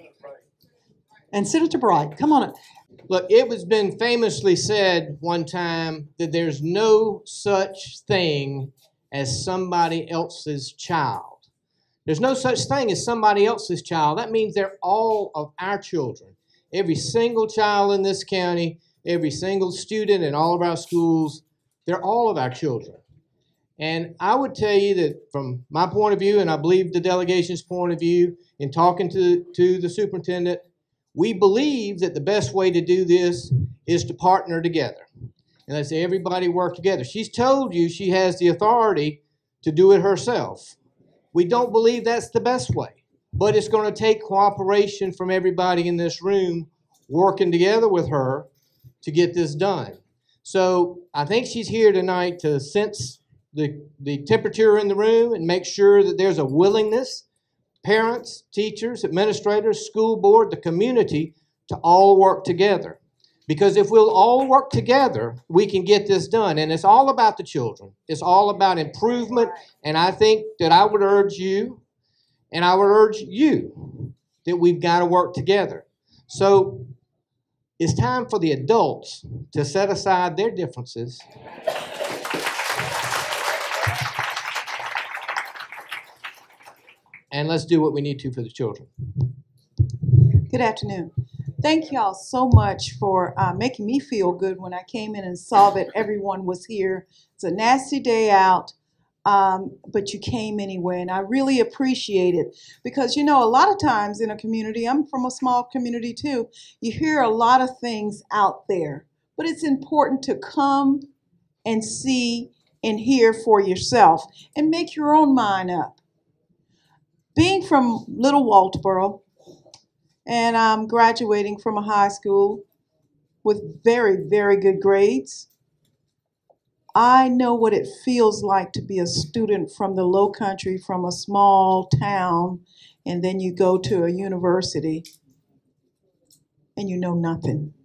And Senator Bright, come on up. Look, it was been famously said one time that there's no such thing as somebody else's child. There's no such thing as somebody else's child. That means they're all of our children. Every single child in this county, every single student in all of our schools, they're all of our children. And I would tell you that from my point of view, and I believe the delegation's point of view, in talking to the superintendent, we believe that the best way to do this is to partner together. And let's say everybody work together. She's told you she has the authority to do it herself. We don't believe that's the best way, but it's going to take cooperation from everybody in this room working together with her to get this done. So I think she's here tonight to sense the temperature in the room and make sure that there's a willingness, parents, teachers, administrators, school board, the community, to all work together. Because if we'll all work together, we can get this done. And it's all about the children. It's all about improvement. And I think that I would urge you, and I would urge you, that we've got to work together. So it's time for the adults to set aside their differences and let's do what we need to for the children. Good afternoon. Thank y'all so much for making me feel good when I came in and saw that everyone was here. It's a nasty day out, but you came anyway, and I really appreciate it because, a lot of times in a community, I'm from a small community too, you hear a lot of things out there, but it's important to come and see and hear for yourself and make your own mind up. Being from Little Walterboro, and I'm graduating from a high school with very, very good grades, I know what it feels like to be a student from the low country, from a small town, and then you go to a university and you know nothing.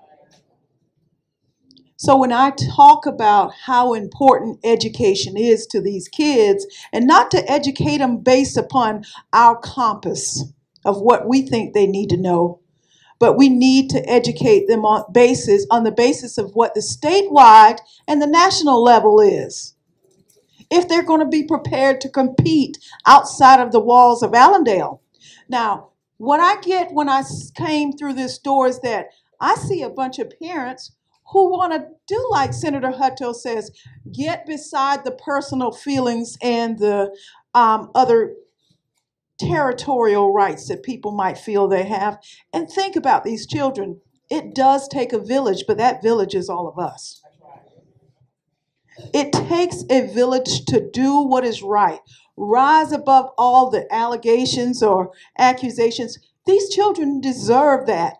So when I talk about how important education is to these kids, and not to educate them based upon our compass of what we think they need to know, but we need to educate them on the basis of what the statewide and the national level is. If they're going to be prepared to compete outside of the walls of Allendale. Now, what I get when I came through this door is that I see a bunch of parents who want to do like Senator Hutto says, get beside the personal feelings and the other territorial rights that people might feel they have, and think about these children. It does take a village, but that village is all of us. It takes a village to do what is right, rise above all the allegations or accusations. These children deserve that.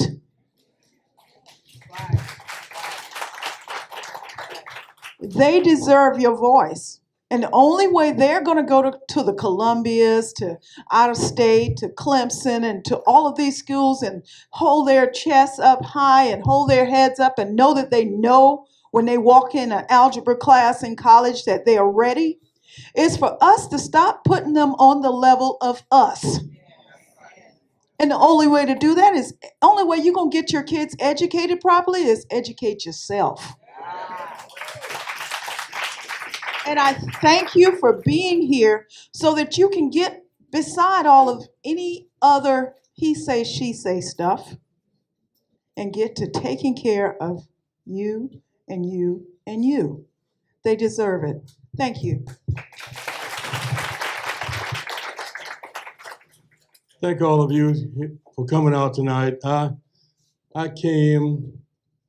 They deserve your voice. And the only way they're going to go to the Columbias, to out of state, to Clemson, and to all of these schools and hold their chests up high and hold their heads up and know that they know when they walk in an algebra class in college that they are ready, is for us to stop putting them on the level of us. And the only way to do that is, only way you're going to get your kids educated properly is educate yourself. And I thank you for being here so that you can get beside all of any other he say, she say stuff and get to taking care of you and you and you. They deserve it. Thank you. Thank all of you for coming out tonight. I came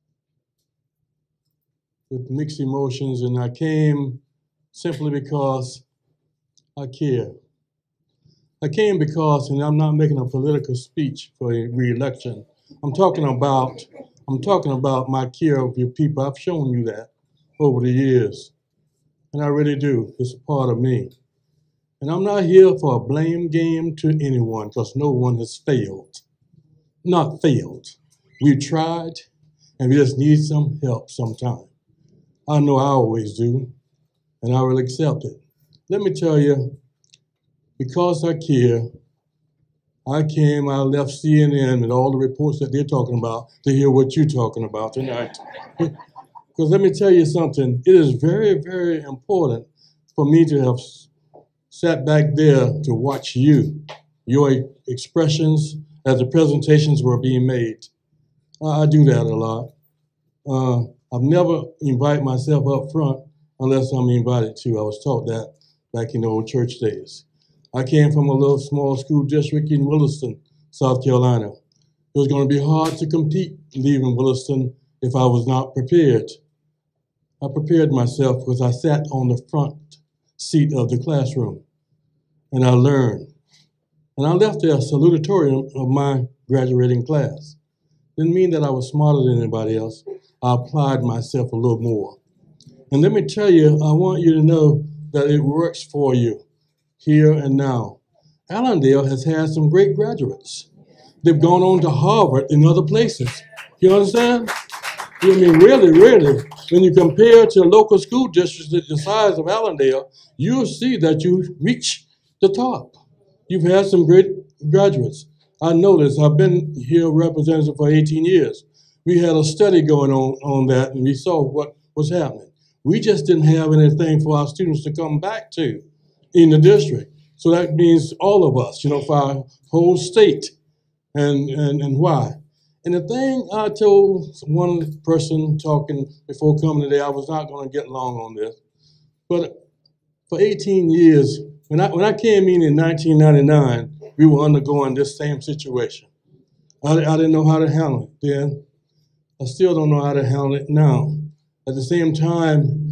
with mixed emotions, and I came simply because I care. I came because, and I'm not making a political speech for a re-election. I'm talking about my care of your people. I've shown you that over the years, and I really do. It's a part of me. And I'm not here for a blame game to anyone, because no one has failed. Not failed. We've tried, and we just need some help sometime. I know I always do, and I will accept it. Let me tell you, because I care, I left CNN and all the reports that they're talking about to hear what you're talking about tonight. Because let me tell you something, it is very, very important for me to have sat back there to watch you, your expressions as the presentations were being made. I do that a lot. I've never invited myself up front unless I'm invited to. I was taught that back in the old church days. I came from a little small school district in Williston, South Carolina. It was going to be hard to compete leaving Williston if I was not prepared. I prepared myself because I sat on the front seat of the classroom, and I learned. And I left there salutatorian of my graduating class. Didn't mean that I was smarter than anybody else. I applied myself a little more. And let me tell you, I want you to know that it works for you here and now. Allendale has had some great graduates. They've gone on to Harvard and other places. You understand? I mean, really, when you compare to local school districts the size of Allendale, you'll see that you reach the top. You've had some great graduates. I know this. I've been here representative for 18 years. We had a study going on that, and we saw what was happening. We just didn't have anything for our students to come back to in the district. So that means all of us, for our whole state. And why? And the thing I told one person talking before coming today, I was not going to get long on this, but for 18 years, when I came in 1999, we were undergoing this same situation. I didn't know how to handle it then. I still don't know how to handle it now. At the same time,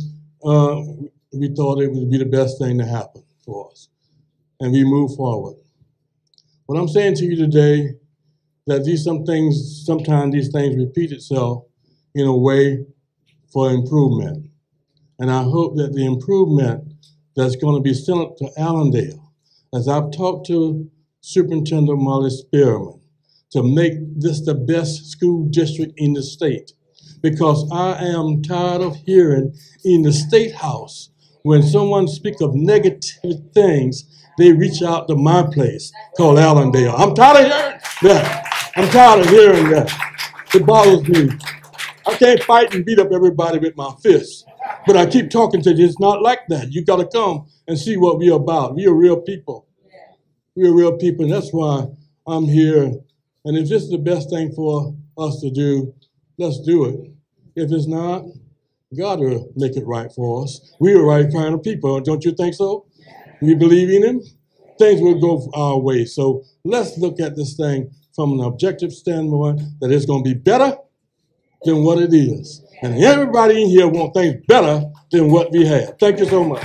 we thought it would be the best thing to happen for us, and we moved forward. What I'm saying to you today, that sometimes these things repeat itself in a way for improvement. And I hope that the improvement that's going to be sent up to Allendale, as I've talked to Superintendent Molly Spearman, to make this the best school district in the state. Because I am tired of hearing in the State House, when someone speaks of negative things, they reach out to my place called Allendale. I'm tired of hearing that. I'm tired of hearing that. It bothers me. I can't fight and beat up everybody with my fists. But I keep talking to you. It's not like that. You got to come and see what we're about. We are real people. We're real people, and that's why I'm here. And if this is the best thing for us to do, let's do it. If it's not, God will make it right for us. We're the right kind of people, don't you think so? We believe in Him, things will go our way. So let's look at this thing from an objective standpoint that it's going to be better than what it is. And everybody in here wants things better than what we have. Thank you so much.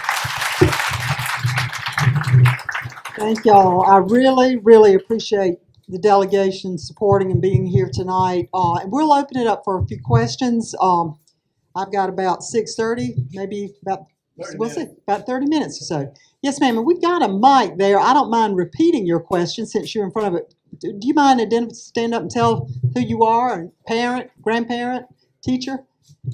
Thank y'all. I really, really appreciate the delegation supporting and being here tonight. And we'll open it up for a few questions. I've got about 6:30, maybe about, we'll see, about 30 minutes or so. Yes, ma'am, and we've got a mic there. I don't mind repeating your question since you're in front of it. Do you mind stand up and tell who you are, and parent, grandparent, teacher?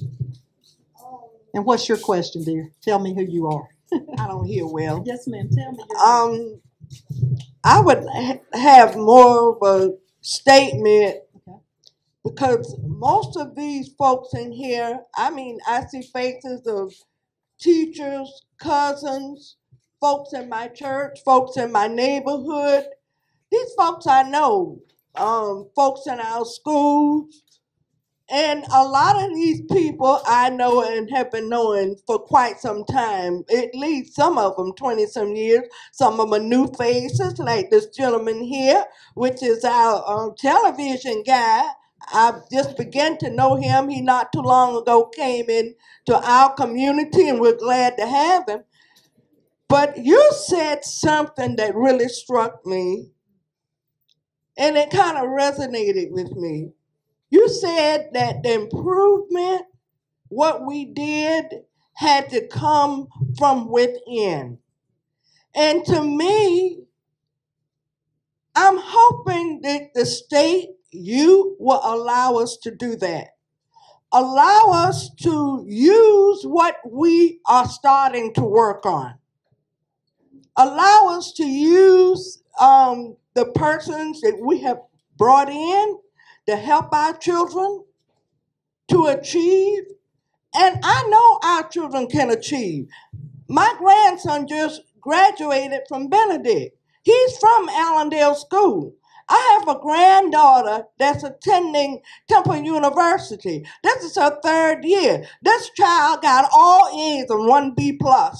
And what's your question, dear? Tell me who you are. I don't hear well. Yes, ma'am, tell me your name. I would have more of a statement because most of these folks in here, I mean, I see faces of teachers, cousins, folks in my church, folks in my neighborhood. These folks I know, folks in our schools. And a lot of these people I know and have been knowing for quite some time, at least some of them 20-some years. Some of them are new faces, like this gentleman here, which is our television guy. I just began to know him. He not too long ago came in to our community, and we're glad to have him. But you said something that really struck me, and it kind of resonated with me. You said that the improvement, what we did, had to come from within. And to me, I'm hoping that the state, you will allow us to do that. Allow us to use what we are starting to work on. Allow us to use the persons that we have brought in to help our children to achieve. And I know our children can achieve. My grandson just graduated from Benedict. He's from Allendale School. I have a granddaughter that's attending Temple University. This is her 3rd year. This child got all A's and 1 B+.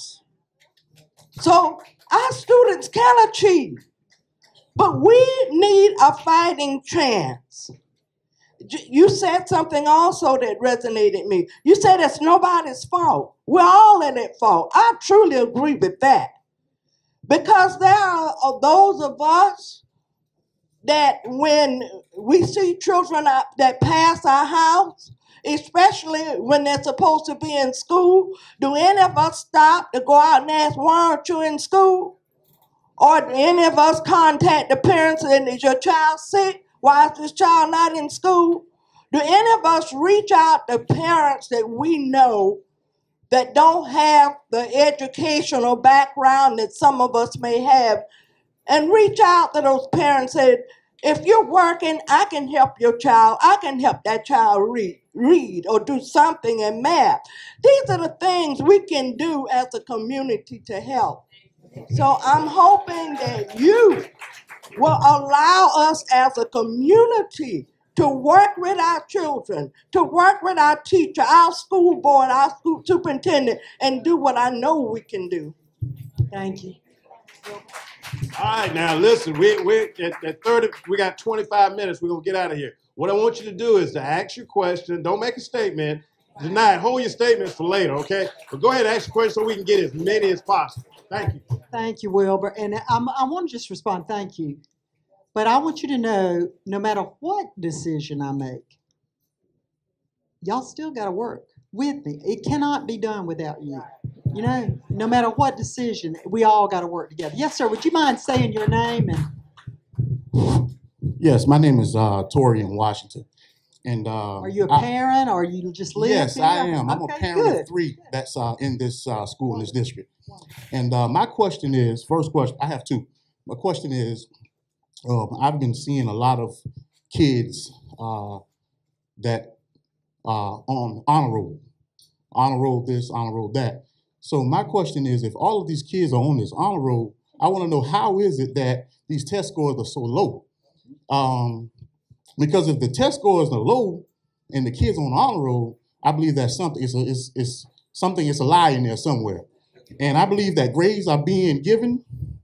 So our students can achieve. But we need a fighting chance. You said something also that resonated me. You said it's nobody's fault. We're all at fault. I truly agree with that. Because there are those of us that when we see children that pass our house, especially when they're supposed to be in school, do any of us stop to go out and ask, why aren't you in school? Or do any of us contact the parents and is your child sick? Why is this child not in school? Do any of us reach out to parents that we know that don't have the educational background that some of us may have, and reach out to those parents and say, if you're working, I can help your child. I can help that child read or do something in math. These are the things we can do as a community to help. So I'm hoping that you will allow us as a community to work with our children, to work with our teacher, our school board, our school superintendent, and do what I know we can do. Thank you. All right, now listen, we're at 30, we got 25 minutes, we're gonna get out of here. What I want you to do is to ask your question, don't make a statement. Tonight, hold your statements for later, okay? But go ahead and ask your question so we can get as many as possible. Thank you. Thank you, Wilbur. And I want to just respond, thank you. But I want you to know, no matter what decision I make, y'all still got to work with me. It cannot be done without you. You know, no matter what decision, we all got to work together. Yes, sir. Would you mind saying your name? Yes, my name is Tori in Washington. And are you a parent or you just live Yes, here? I am. I'm okay, a parent good. of 3 that's in this school, in this district. And my question is, first question, I have 2. My question is, I've been seeing a lot of kids that are on honor roll this, honor roll that. So my question is, if all of these kids are on this honor roll, I want to know how is it that these test scores are so low? Because if the test scores are low and the kids on honor roll, I believe that something it's something, it's a lie in there somewhere. And I believe that grades are being given,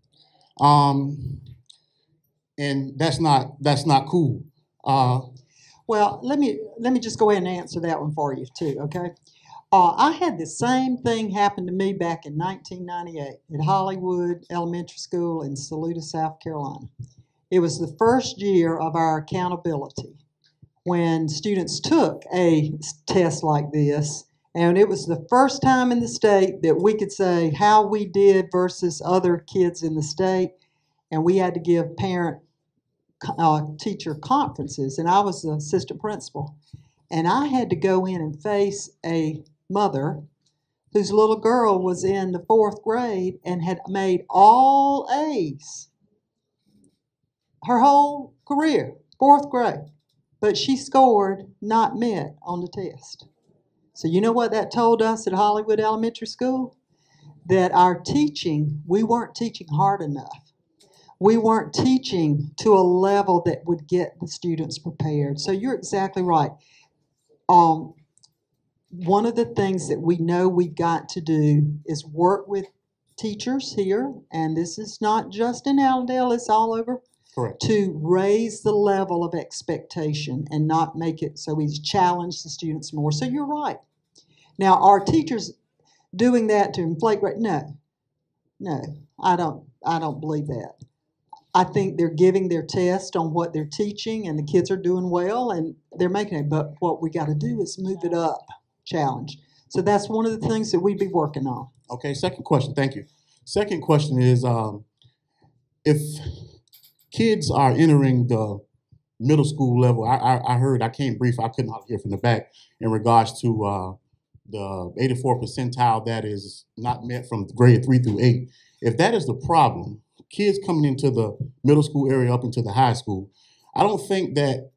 and that's not cool. Well, let me just go ahead and answer that one for you too, okay? I had the same thing happen to me back in 1998 at Hollywood Elementary School in Saluda, South Carolina. It was the first year of our accountability when students took a test like this, and it was the first time in the state that we could say how we did versus other kids in the state, and we had to give parent-teacher conferences, and I was the assistant principal, and I had to go in and face a mother whose little girl was in the 4th grade and had made all A's her whole career, 4th grade, but she scored not met on the test. So you know what that told us at Hollywood Elementary School? That our teaching, we weren't teaching hard enough. We weren't teaching to a level that would get the students prepared. So you're exactly right. One of the things that we know we got to do is work with teachers here, and this is not just in Allendale, it's all over. Correct. To raise the level of expectation and not make it so we challenge the students more. So you're right. Now, are teachers doing that to inflate grade? No, I don't believe that. I think they're giving their test on what they're teaching, and the kids are doing well, and they're making it. But what we got to do is move it up, challenge. So that's one of the things that we'd be working on. Okay, second question. Thank you. Second question is, if kids are entering the middle school level, I heard, I came brief, I couldn't hear from the back in regards to the 84th percentile that is not met from grade 3 through 8. If that is the problem, kids coming into the middle school area up into the high school, I don't think that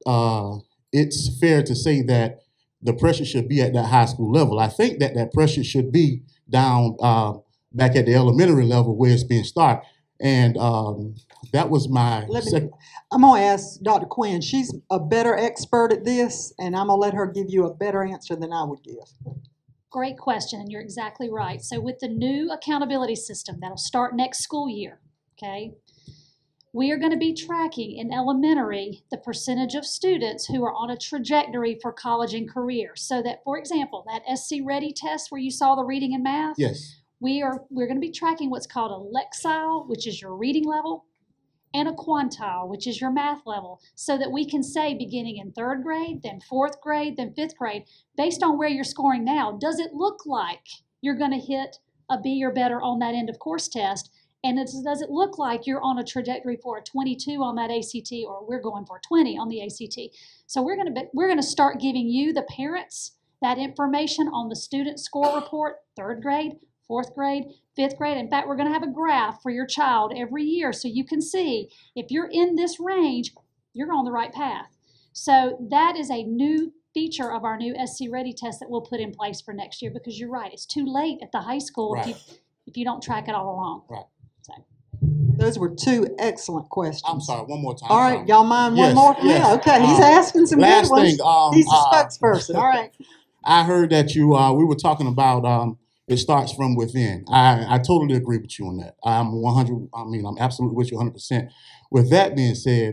it's fair to say that the pressure should be at that high school level. I think that that pressure should be down back at the elementary level where it's being started. And that was my second. I'm going to ask Dr. Quinn. She's a better expert at this, and I'm going to let her give you a better answer than I would give. Great question, and you're exactly right. So with the new accountability system that'll start next school year, okay, we are going to be tracking in elementary the percentage of students who are on a trajectory for college and career. So that, for example, that SC Ready test where you saw the reading and math, Yes. we're going to be tracking what's called a lexile, which is your reading level, and a quantile, which is your math level, so that we can say beginning in 3rd grade, then 4th grade, then 5th grade, based on where you're scoring now, does it look like you're going to hit a B or better on that end of course test? And does it look like you're on a trajectory for a 22 on that ACT, or we're going for a 20 on the ACT? So we're going to start giving you, the parents, that information on the student score report, 3rd grade, 4th grade, 5th grade. In fact, we're going to have a graph for your child every year so you can see if you're in this range, you're on the right path. So that is a new feature of our new SC Ready test that we'll put in place for next year, because you're right, it's too late at the high school Right. if you don't track it all along. Right. So. Those were 2 excellent questions. I'm sorry, one more time. All right, y'all mind one Yes, more from yes. me? Okay, he's asking some Last good ones. thing, He's the spokesperson. All right. I heard that you we were talking about it starts from within. I totally agree with you on that. I'm absolutely with you 100%. With that being said,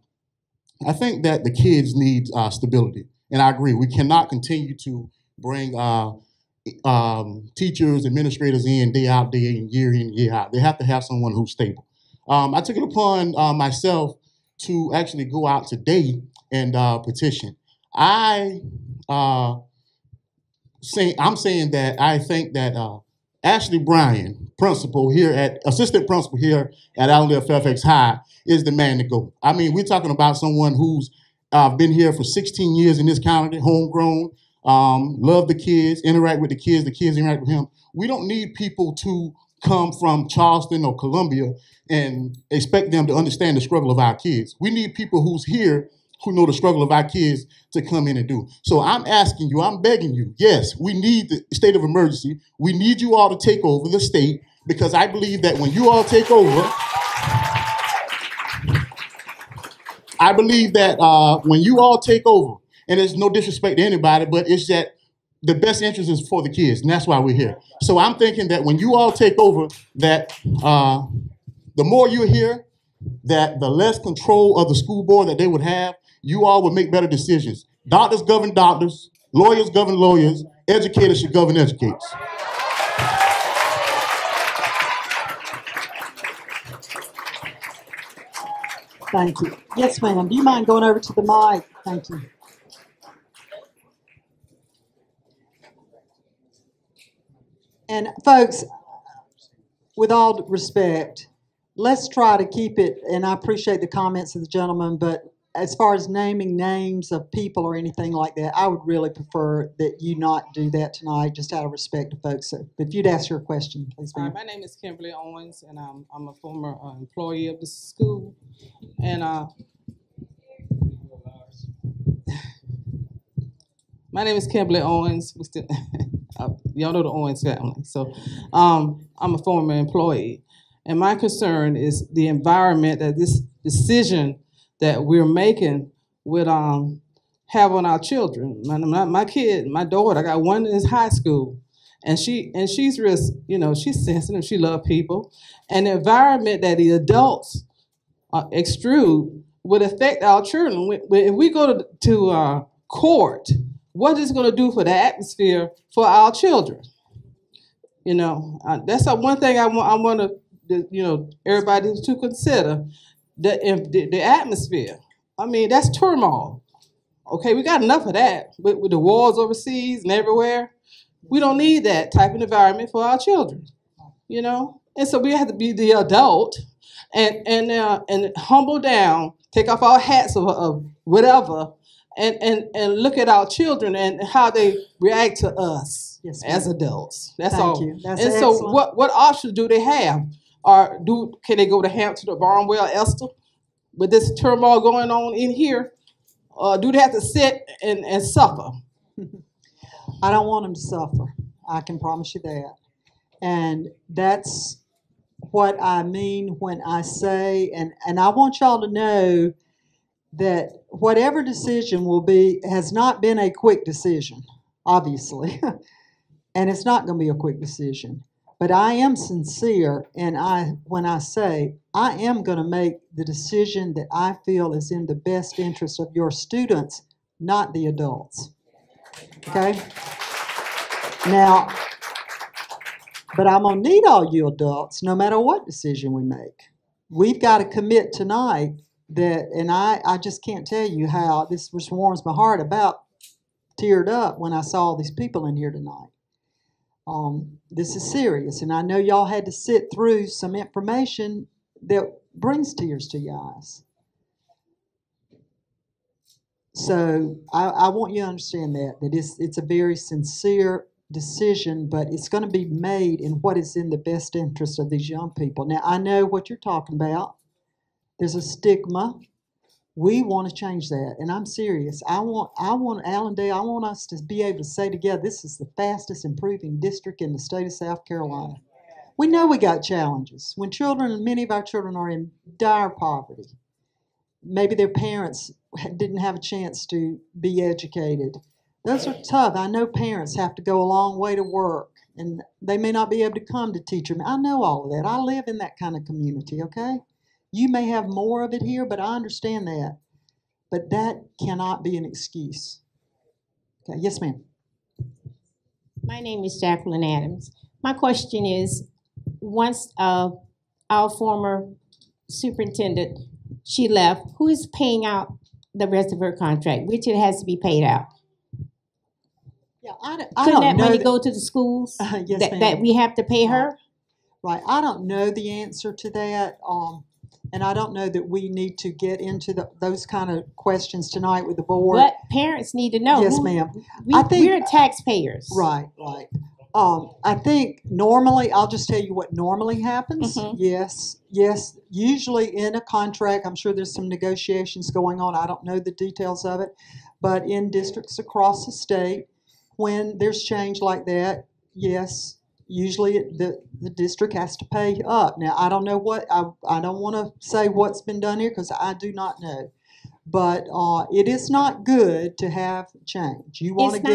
I think that the kids need stability, and I agree. We cannot continue to bring teachers, administrators in day out, day in, year out. They have to have someone who's stable. I took it upon myself to actually go out today and petition. I'm saying that I think that Ashley Bryan, assistant principal here at Allendale Fairfax High, is the man to go. I mean, we're talking about someone who's been here for 16 years in this county, homegrown, love the kids, interact with the kids interact with him. We don't need people to come from Charleston or Columbia and expect them to understand the struggle of our kids. We need people who's here who know the struggle of our kids to come in and do. So I'm asking you, I'm begging you, yes, we need the state of emergency. We need you all to take over the state, because I believe that when you all take over, and there's no disrespect to anybody, but it's that the best interest is for the kids, and that's why we're here. So I'm thinking that when you all take over, that the more you're here, that the less control of the school board that they would have, you all would make better decisions. Doctors govern doctors, lawyers govern lawyers, educators should govern educators. Thank you. Yes, ma'am. Do you mind going over to the mic? Thank you. And folks, with all respect, let's try to keep it, and I appreciate the comments of the gentleman, but as far as naming names of people or anything like that, I would really prefer that you not do that tonight, just out of respect to folks. So if you'd ask your question, please, ma'am. My name is Kimberly Owens, and I'm a former employee of the school. And my name is Kimberly Owens. We still, y'all know the Owens family. So I'm a former employee. And my concern is the environment that this decision that we're making would have on our children. My kid, my daughter, I got one in high school, and she's real, she's sensitive, she loves people. And the environment that the adults extrude would affect our children. If we go to court, what is it going to do for the atmosphere for our children? That's one thing I want to, everybody to consider. The atmosphere. I mean, that's turmoil. Okay, we got enough of that with the wars overseas and everywhere. We don't need that type of environment for our children, And so we have to be the adult and humble down, take off our hats of whatever, and look at our children and how they react to us as adults. That's all. Thank you. That's and excellent. so what options do they have? Or can they go to Hampton or Barnwell, Esther, with this turmoil going on in here? Do they have to sit and suffer? I don't want them to suffer. I can promise you that. And that's what I mean when I say, and I want y'all to know that whatever decision will be has not been a quick decision, obviously. And it's not going to be a quick decision. But I am sincere, and when I say I am going to make the decision that I feel is in the best interest of your students, not the adults. Okay? Now, but I'm going to need all you adults, no matter what decision we make. We've got to commit tonight that, and I just can't tell you how this just warms my heart, about teared up when I saw these people in here tonight. This is serious, and I know y'all had to sit through some information that brings tears to your eyes. So I want you to understand that it's a very sincere decision, but it's going to be made in what is in the best interest of these young people. Now, I know what you're talking about. There's a stigma. We want to change that, and I'm serious. I want Allendale, I want us to be able to say together, this is the fastest improving district in the state of South Carolina. We know we got challenges. When many of our children are in dire poverty, maybe their parents didn't have a chance to be educated. Those are tough. I know parents have to go a long way to work, and they may not be able to come to teacher. I know all of that. I live in that kind of community, okay? You may have more of it here, but I understand that. But that cannot be an excuse. Okay, yes, ma'am. My name is Jacqueline Adams. My question is, once our former superintendent, she left, who is paying out the rest of her contract, which it has to be paid out? Yeah, I Couldn't don't that know money go to the schools yes, that we have to pay her? Right. I don't know the answer to that. And I don't know that we need to get into those kind of questions tonight with the board. But parents need to know. Yes, ma'am. We're taxpayers. Right, right. I think normally, I'll just tell you what normally happens. Mm-hmm. Yes. Usually in a contract, I'm sure there's some negotiations going on. I don't know the details of it. But in districts across the state, when there's change like that, yes, usually the district has to pay up. Now, I don't know I don't want to say what's been done here because I do not know. But it is not good to have change. You want to get it.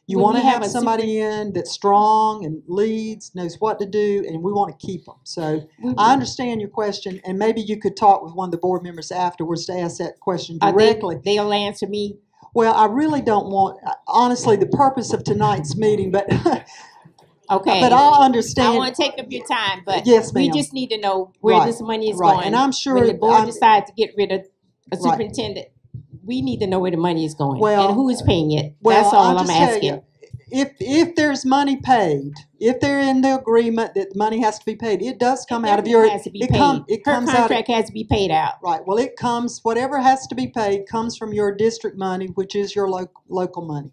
You When want we to have a somebody in that's strong and leads, knows what to do, and we want to keep them. So I understand your question, and maybe you could talk with one of the board members afterwards to ask that question directly. They'll answer me. Well, I really don't want, honestly, the purpose of tonight's meeting, but Okay. but I understand. I want to take up your time, but yes, we ma'am. just need to know where this money is going. And I'm sure when the board decides to get rid of a superintendent, we need to know where the money is going and who is paying it. That's all I'm asking. If there's money paid, if they're in the agreement that the money has to be paid, it does come out of your. Has to be paid. Her contract has to be paid out. Right. Well, it comes. Whatever has to be paid comes from your district money, which is your local money.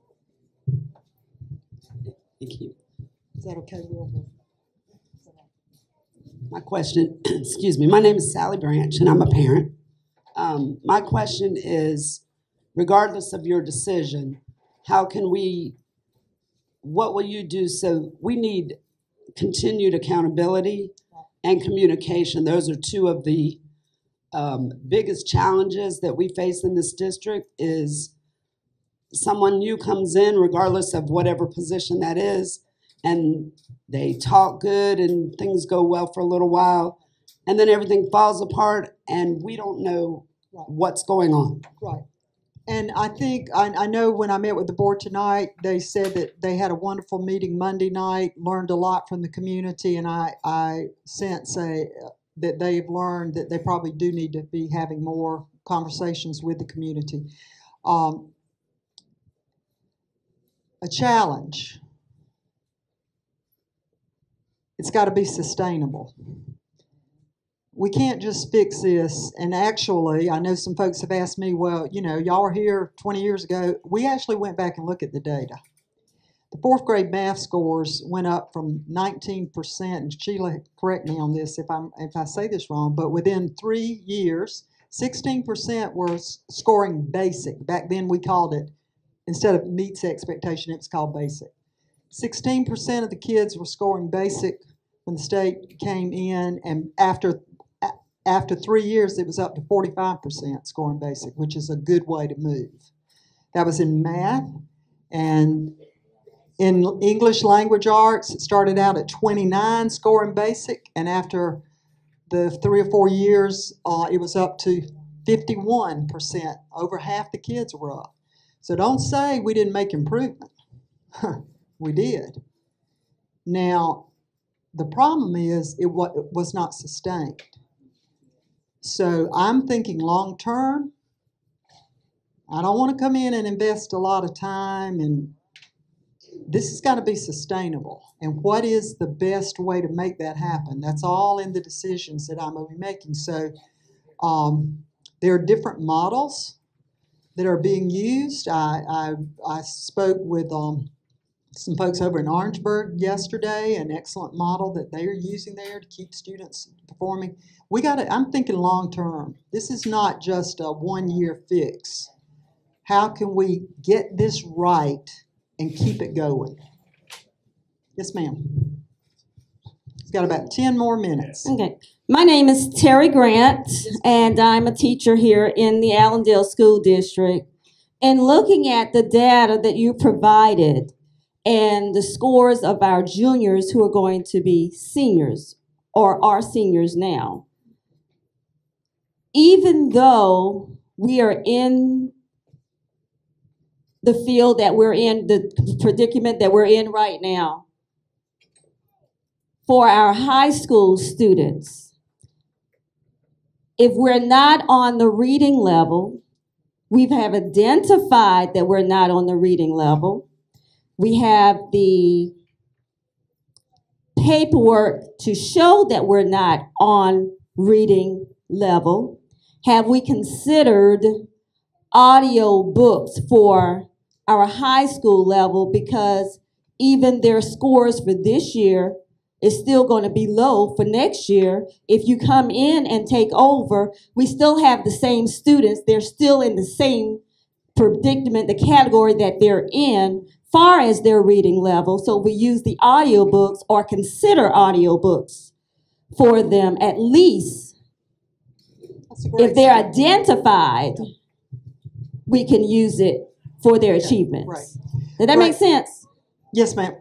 Thank you. Is that okay, Will? My question, excuse me, my name is Sally Branch and I'm a parent. My question is, regardless of your decision, what will you do? So we need continued accountability and communication. Those are two of the biggest challenges that we face in this district. Is someone new comes in, regardless of whatever position that is, and they talk good and things go well for a little while, and then everything falls apart and we don't know what's going on. Right. And I think, I know when I met with the board tonight, they said that they had a wonderful meeting Monday night, learned a lot from the community, and I sense that they've learned that they probably do need to be having more conversations with the community. A challenge. It's got to be sustainable. We can't just fix this. And actually, I know some folks have asked me, well, you know, y'all were here 20 years ago. We actually went back and looked at the data. The fourth grade math scores went up from 19%, and Sheila, correct me on this if I say this wrong, but within 3 years, 16% were scoring basic. Back then we called it, instead of meets expectation, it was called basic. 16% of the kids were scoring basic when the state came in, and after 3 years, it was up to 45% scoring basic, which is a good way to move. That was in math. And in English language arts, it started out at 29 scoring basic, and after the 3 or 4 years, it was up to 51%. Over half the kids were up. So don't say we didn't make improvement. We did. Now, the problem is it was not sustained. So I'm thinking long term. I don't want to come in and invest a lot of time, and this has got to be sustainable. And what is the best way to make that happen? That's all in the decisions that I'm going to be making. So there are different models that are being used. I spoke with some folks over in Orangeburg yesterday, an excellent model that they are using there to keep students performing. I'm thinking long term. This is not just a 1 year fix. How can we get this right and keep it going? Yes, ma'am. It's got about 10 more minutes. Okay. My name is Terry Grant, and I'm a teacher here in the Allendale School District. And looking at the data that you provided and the scores of our juniors who are going to be seniors or are seniors now, even though we are in the field that we're in, the predicament that we're in right now, for our high school students, if we're not on the reading level, we have identified that we're not on the reading level. We have the paperwork to show that we're not on reading level. Have we considered audio books for our high school level? Because even their scores for this year is still going to be low for next year. If you come in and take over, we still have the same students. They're still in the same predicament, the category that they're in, far as their reading level. So we use the audiobooks or consider audiobooks for them, at least if they're identified, we can use it for their achievements. Right. Did that make sense? Yes, ma'am.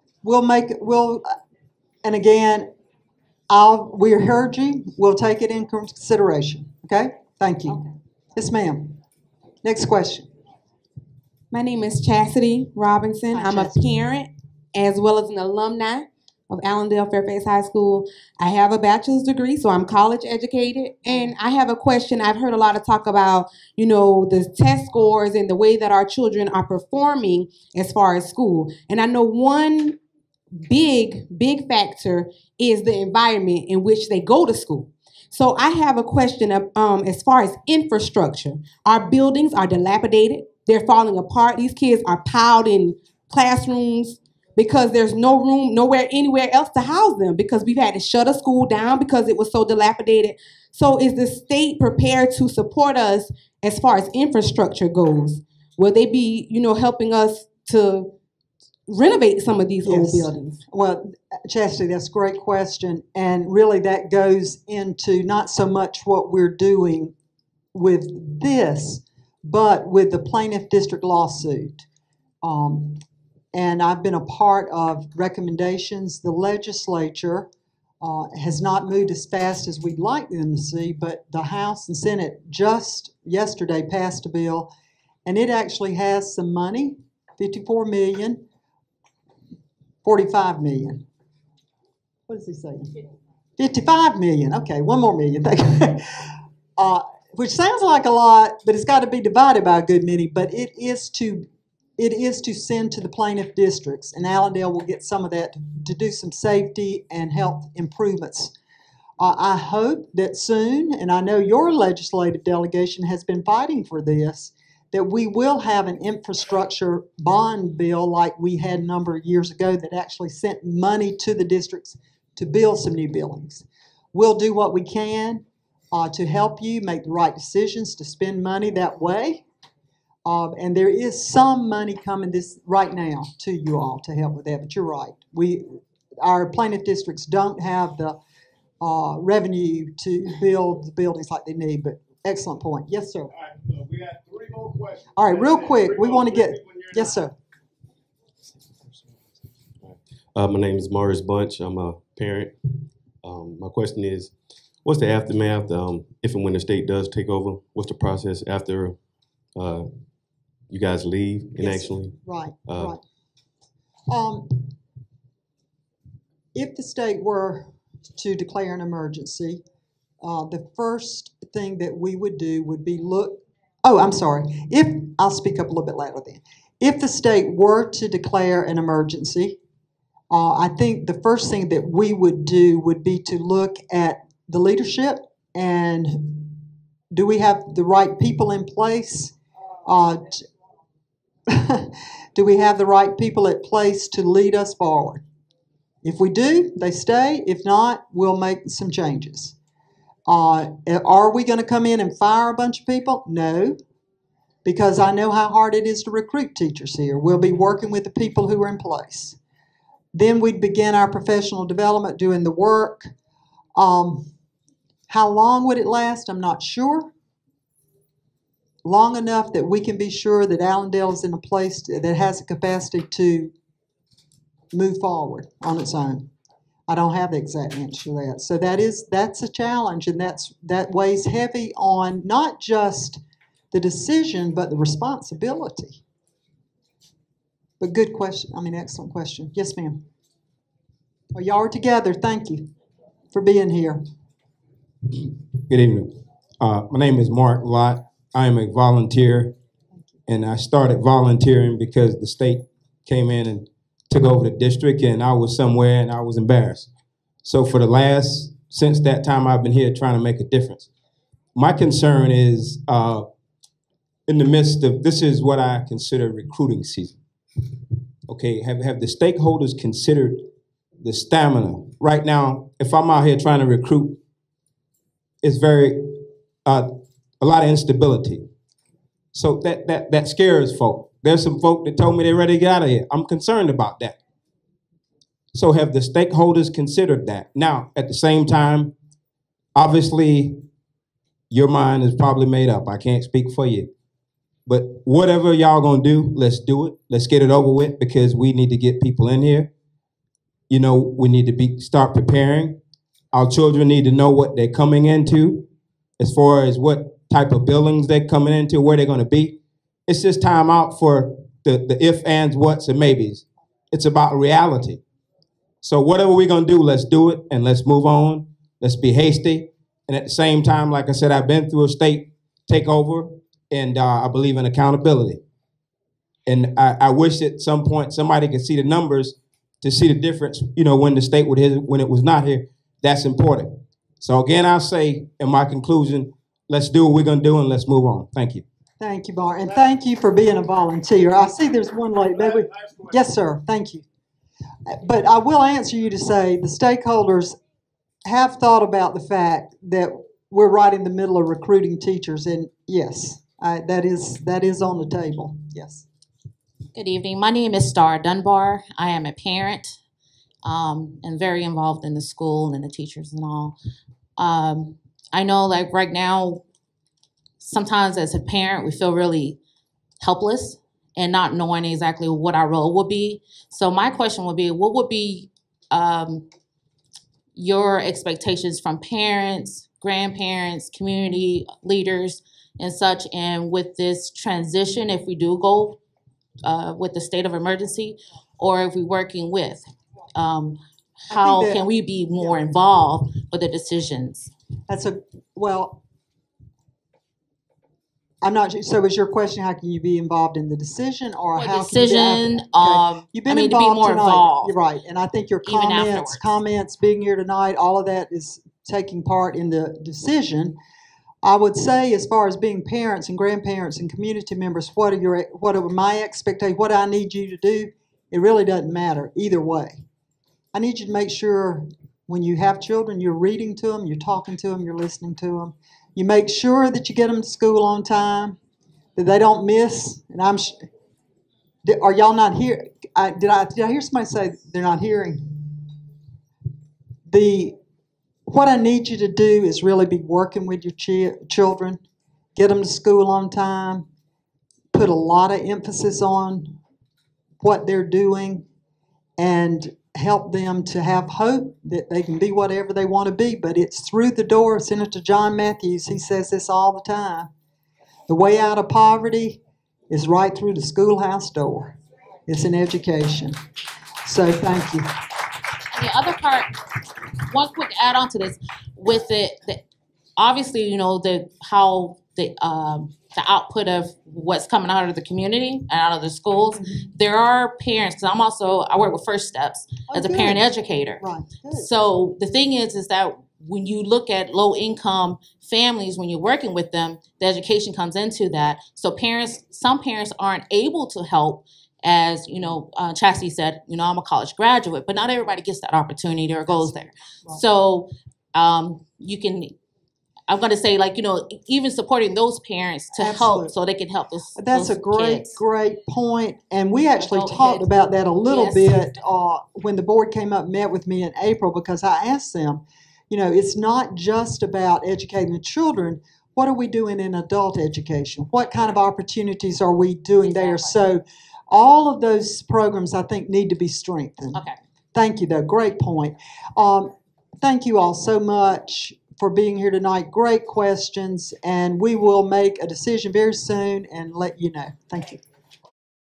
And again, we heard you. We'll take it in consideration. Okay? Thank you. Okay. Yes, ma'am. Next question. My name is Chastity Robinson. Hi, I'm Chastity. a parent as well as an alumni of Allendale Fairfax High School. I have a bachelor's degree, so I'm college educated. And I have a question. I've heard a lot of talk about, the test scores and the way that our children are performing as far as school. And I know one big factor is the environment in which they go to school. So I have a question as far as infrastructure. Our buildings are dilapidated. They're falling apart. These kids are piled in classrooms because there's no room, anywhere else to house them because we've had to shut a school down because it was so dilapidated. So is the state prepared to support us as far as infrastructure goes? Will they be, helping us to renovate some of these old buildings? Well, Chastity, that's a great question. And really that goes into not so much what we're doing with this, but with the plaintiff district lawsuit. And I've been a part of recommendations. The legislature has not moved as fast as we'd like them to see, but the House and Senate just yesterday passed a bill, and it actually has some money, $54 million, $45 million. What is he saying? $55 million. Okay, one more million. Thank you. Which sounds like a lot, but it's got to be divided by a good many. But it is to send to the plaintiff districts, and Allendale will get some of that to do some safety and health improvements. I hope that soon, and I know your legislative delegation has been fighting for this, that we will have an infrastructure bond bill like we had a number of years ago that actually sent money to the districts to build some new buildings. We'll do what we can to help you make the right decisions to spend money that way. And there is some money coming right now to you all to help with that, but you're right. Our plaintiff districts don't have the revenue to build the buildings like they need, but excellent point. Yes, sir. All right, so we got 3 more questions. All right, real quick, we want to get, yes, sir. My name is Morris Bunch. I'm a parent. My question is, what's the aftermath if and when the state does take over? What's the process after you guys leave and Yes, actually? Right. If the state were to declare an emergency, the first thing that we would do would be I'll speak up a little bit louder then. If the state were to declare an emergency, I think the first thing that we would do would be to look at the leadership and do we have the right people in place? Do we have the right people in place to lead us forward? If we do, they stay. If not, we'll make some changes. Are we going to come in and fire a bunch of people? No, because I know how hard it is to recruit teachers here. We'll be working with the people who are in place. Then we'd begin our professional development, doing the work. How long would it last? I'm not sure. Long enough that we can be sure that Allendale is in a place that has the capacity to move forward on its own. I don't have the exact answer to that. So that's a challenge, and that weighs heavy on not just the decision, but the responsibility. But good question. Excellent question. Yes, ma'am. Oh, y'all are together. Thank you for being here. Good evening. My name is Mark Lott. I am a volunteer, and I started volunteering because the state came in and took over the district, and I was somewhere and I was embarrassed. So since that time, I've been here trying to make a difference. My concern is in the midst of, this is what I consider recruiting season. Okay, have the stakeholders considered the stamina? Right now, if I'm out here trying to recruit, it's a lot of instability. So that scares folk. There's some folk that told me they're ready to get out of here. I'm concerned about that. So have the stakeholders considered that? Now, at the same time, obviously, your mind is probably made up. I can't speak for you. But whatever y'all gonna do, let's do it. Let's get it over with because we need to get people in here. You know, we need to start preparing. Our children need to know what they're coming into as far as what type of buildings they're coming into, where they're gonna be. It's just time out for the if, ands, whats, and maybes. It's about reality. So whatever we're gonna do, let's do it and let's move on. Let's be hasty. And at the same time, like I said, I've been through a state takeover and I believe in accountability. And I wish at some point somebody could see the numbers to see the difference, you know, when the state would hit, when it was not here. That's important. So again, I'll say in my conclusion, let's do what we're gonna do and let's move on. Thank you. Thank you, Bart, and thank you for being a volunteer. I see there's one lady. Maybe, yes, sir. Thank you. But I will answer you to say the stakeholders have thought about the fact that we're right in the middle of recruiting teachers, and yes, that is on the table. Yes. Good evening. My name is Star Dunbar. I am a parent and very involved in the school and the teachers and all. I know, like right now, sometimes as a parent, we feel really helpless and not knowing exactly what our role would be. So my question would be, what would be your expectations from parents, grandparents, community leaders, and such, and with this transition, if we do go with the state of emergency, or if we're working with, how can we be more involved with the decisions? Well, I'm not sure. So is your question, how can you be involved in the decision, or how decision, can you you've been involved to be more tonight. involved. You're right. And I think your comments being here tonight, all of that is taking part in the decision. I would say, as far as being parents and grandparents and community members, what are my expectations, what I need you to do, it really doesn't matter either way. I need you to make sure when you have children, you're reading to them, you're talking to them, you're listening to them. You make sure that you get them to school on time, that they don't miss. And are y'all not here? Did I hear somebody say they're not hearing? What I need you to do is really be working with your children, get them to school on time, put a lot of emphasis on what they're doing, and help them to have hope that they can be whatever they want to be. But it's through the door. Senator John Matthews, he says this all the time. The way out of poverty is right through the schoolhouse door. It's an education. So thank you. And the other part, one quick add on to this, with obviously, you know, how the output of what's coming out of the community and out of the schools. Mm-hmm. There are parents, because I work with First Steps as a parent educator. Right. Good. So the thing is that when you look at low income families, when you're working with them, the education comes into that. So some parents aren't able to help. As you know, Chastity said, you know, I'm a college graduate, but not everybody gets that opportunity or goes there. Right. So I'm going to say, like, you know, even supporting those parents to help so they can help us. That's a great point. And we actually talked about that a little bit when the board came up and met with me in April, because I asked them, you know, it's not just about educating the children. What are we doing in adult education? What kind of opportunities are we doing there? So all of those programs, I think, need to be strengthened. Okay. Thank you, though. Great point. Thank you all so much for being here tonight. Great questions, and we will make a decision very soon and let you know. Thank you.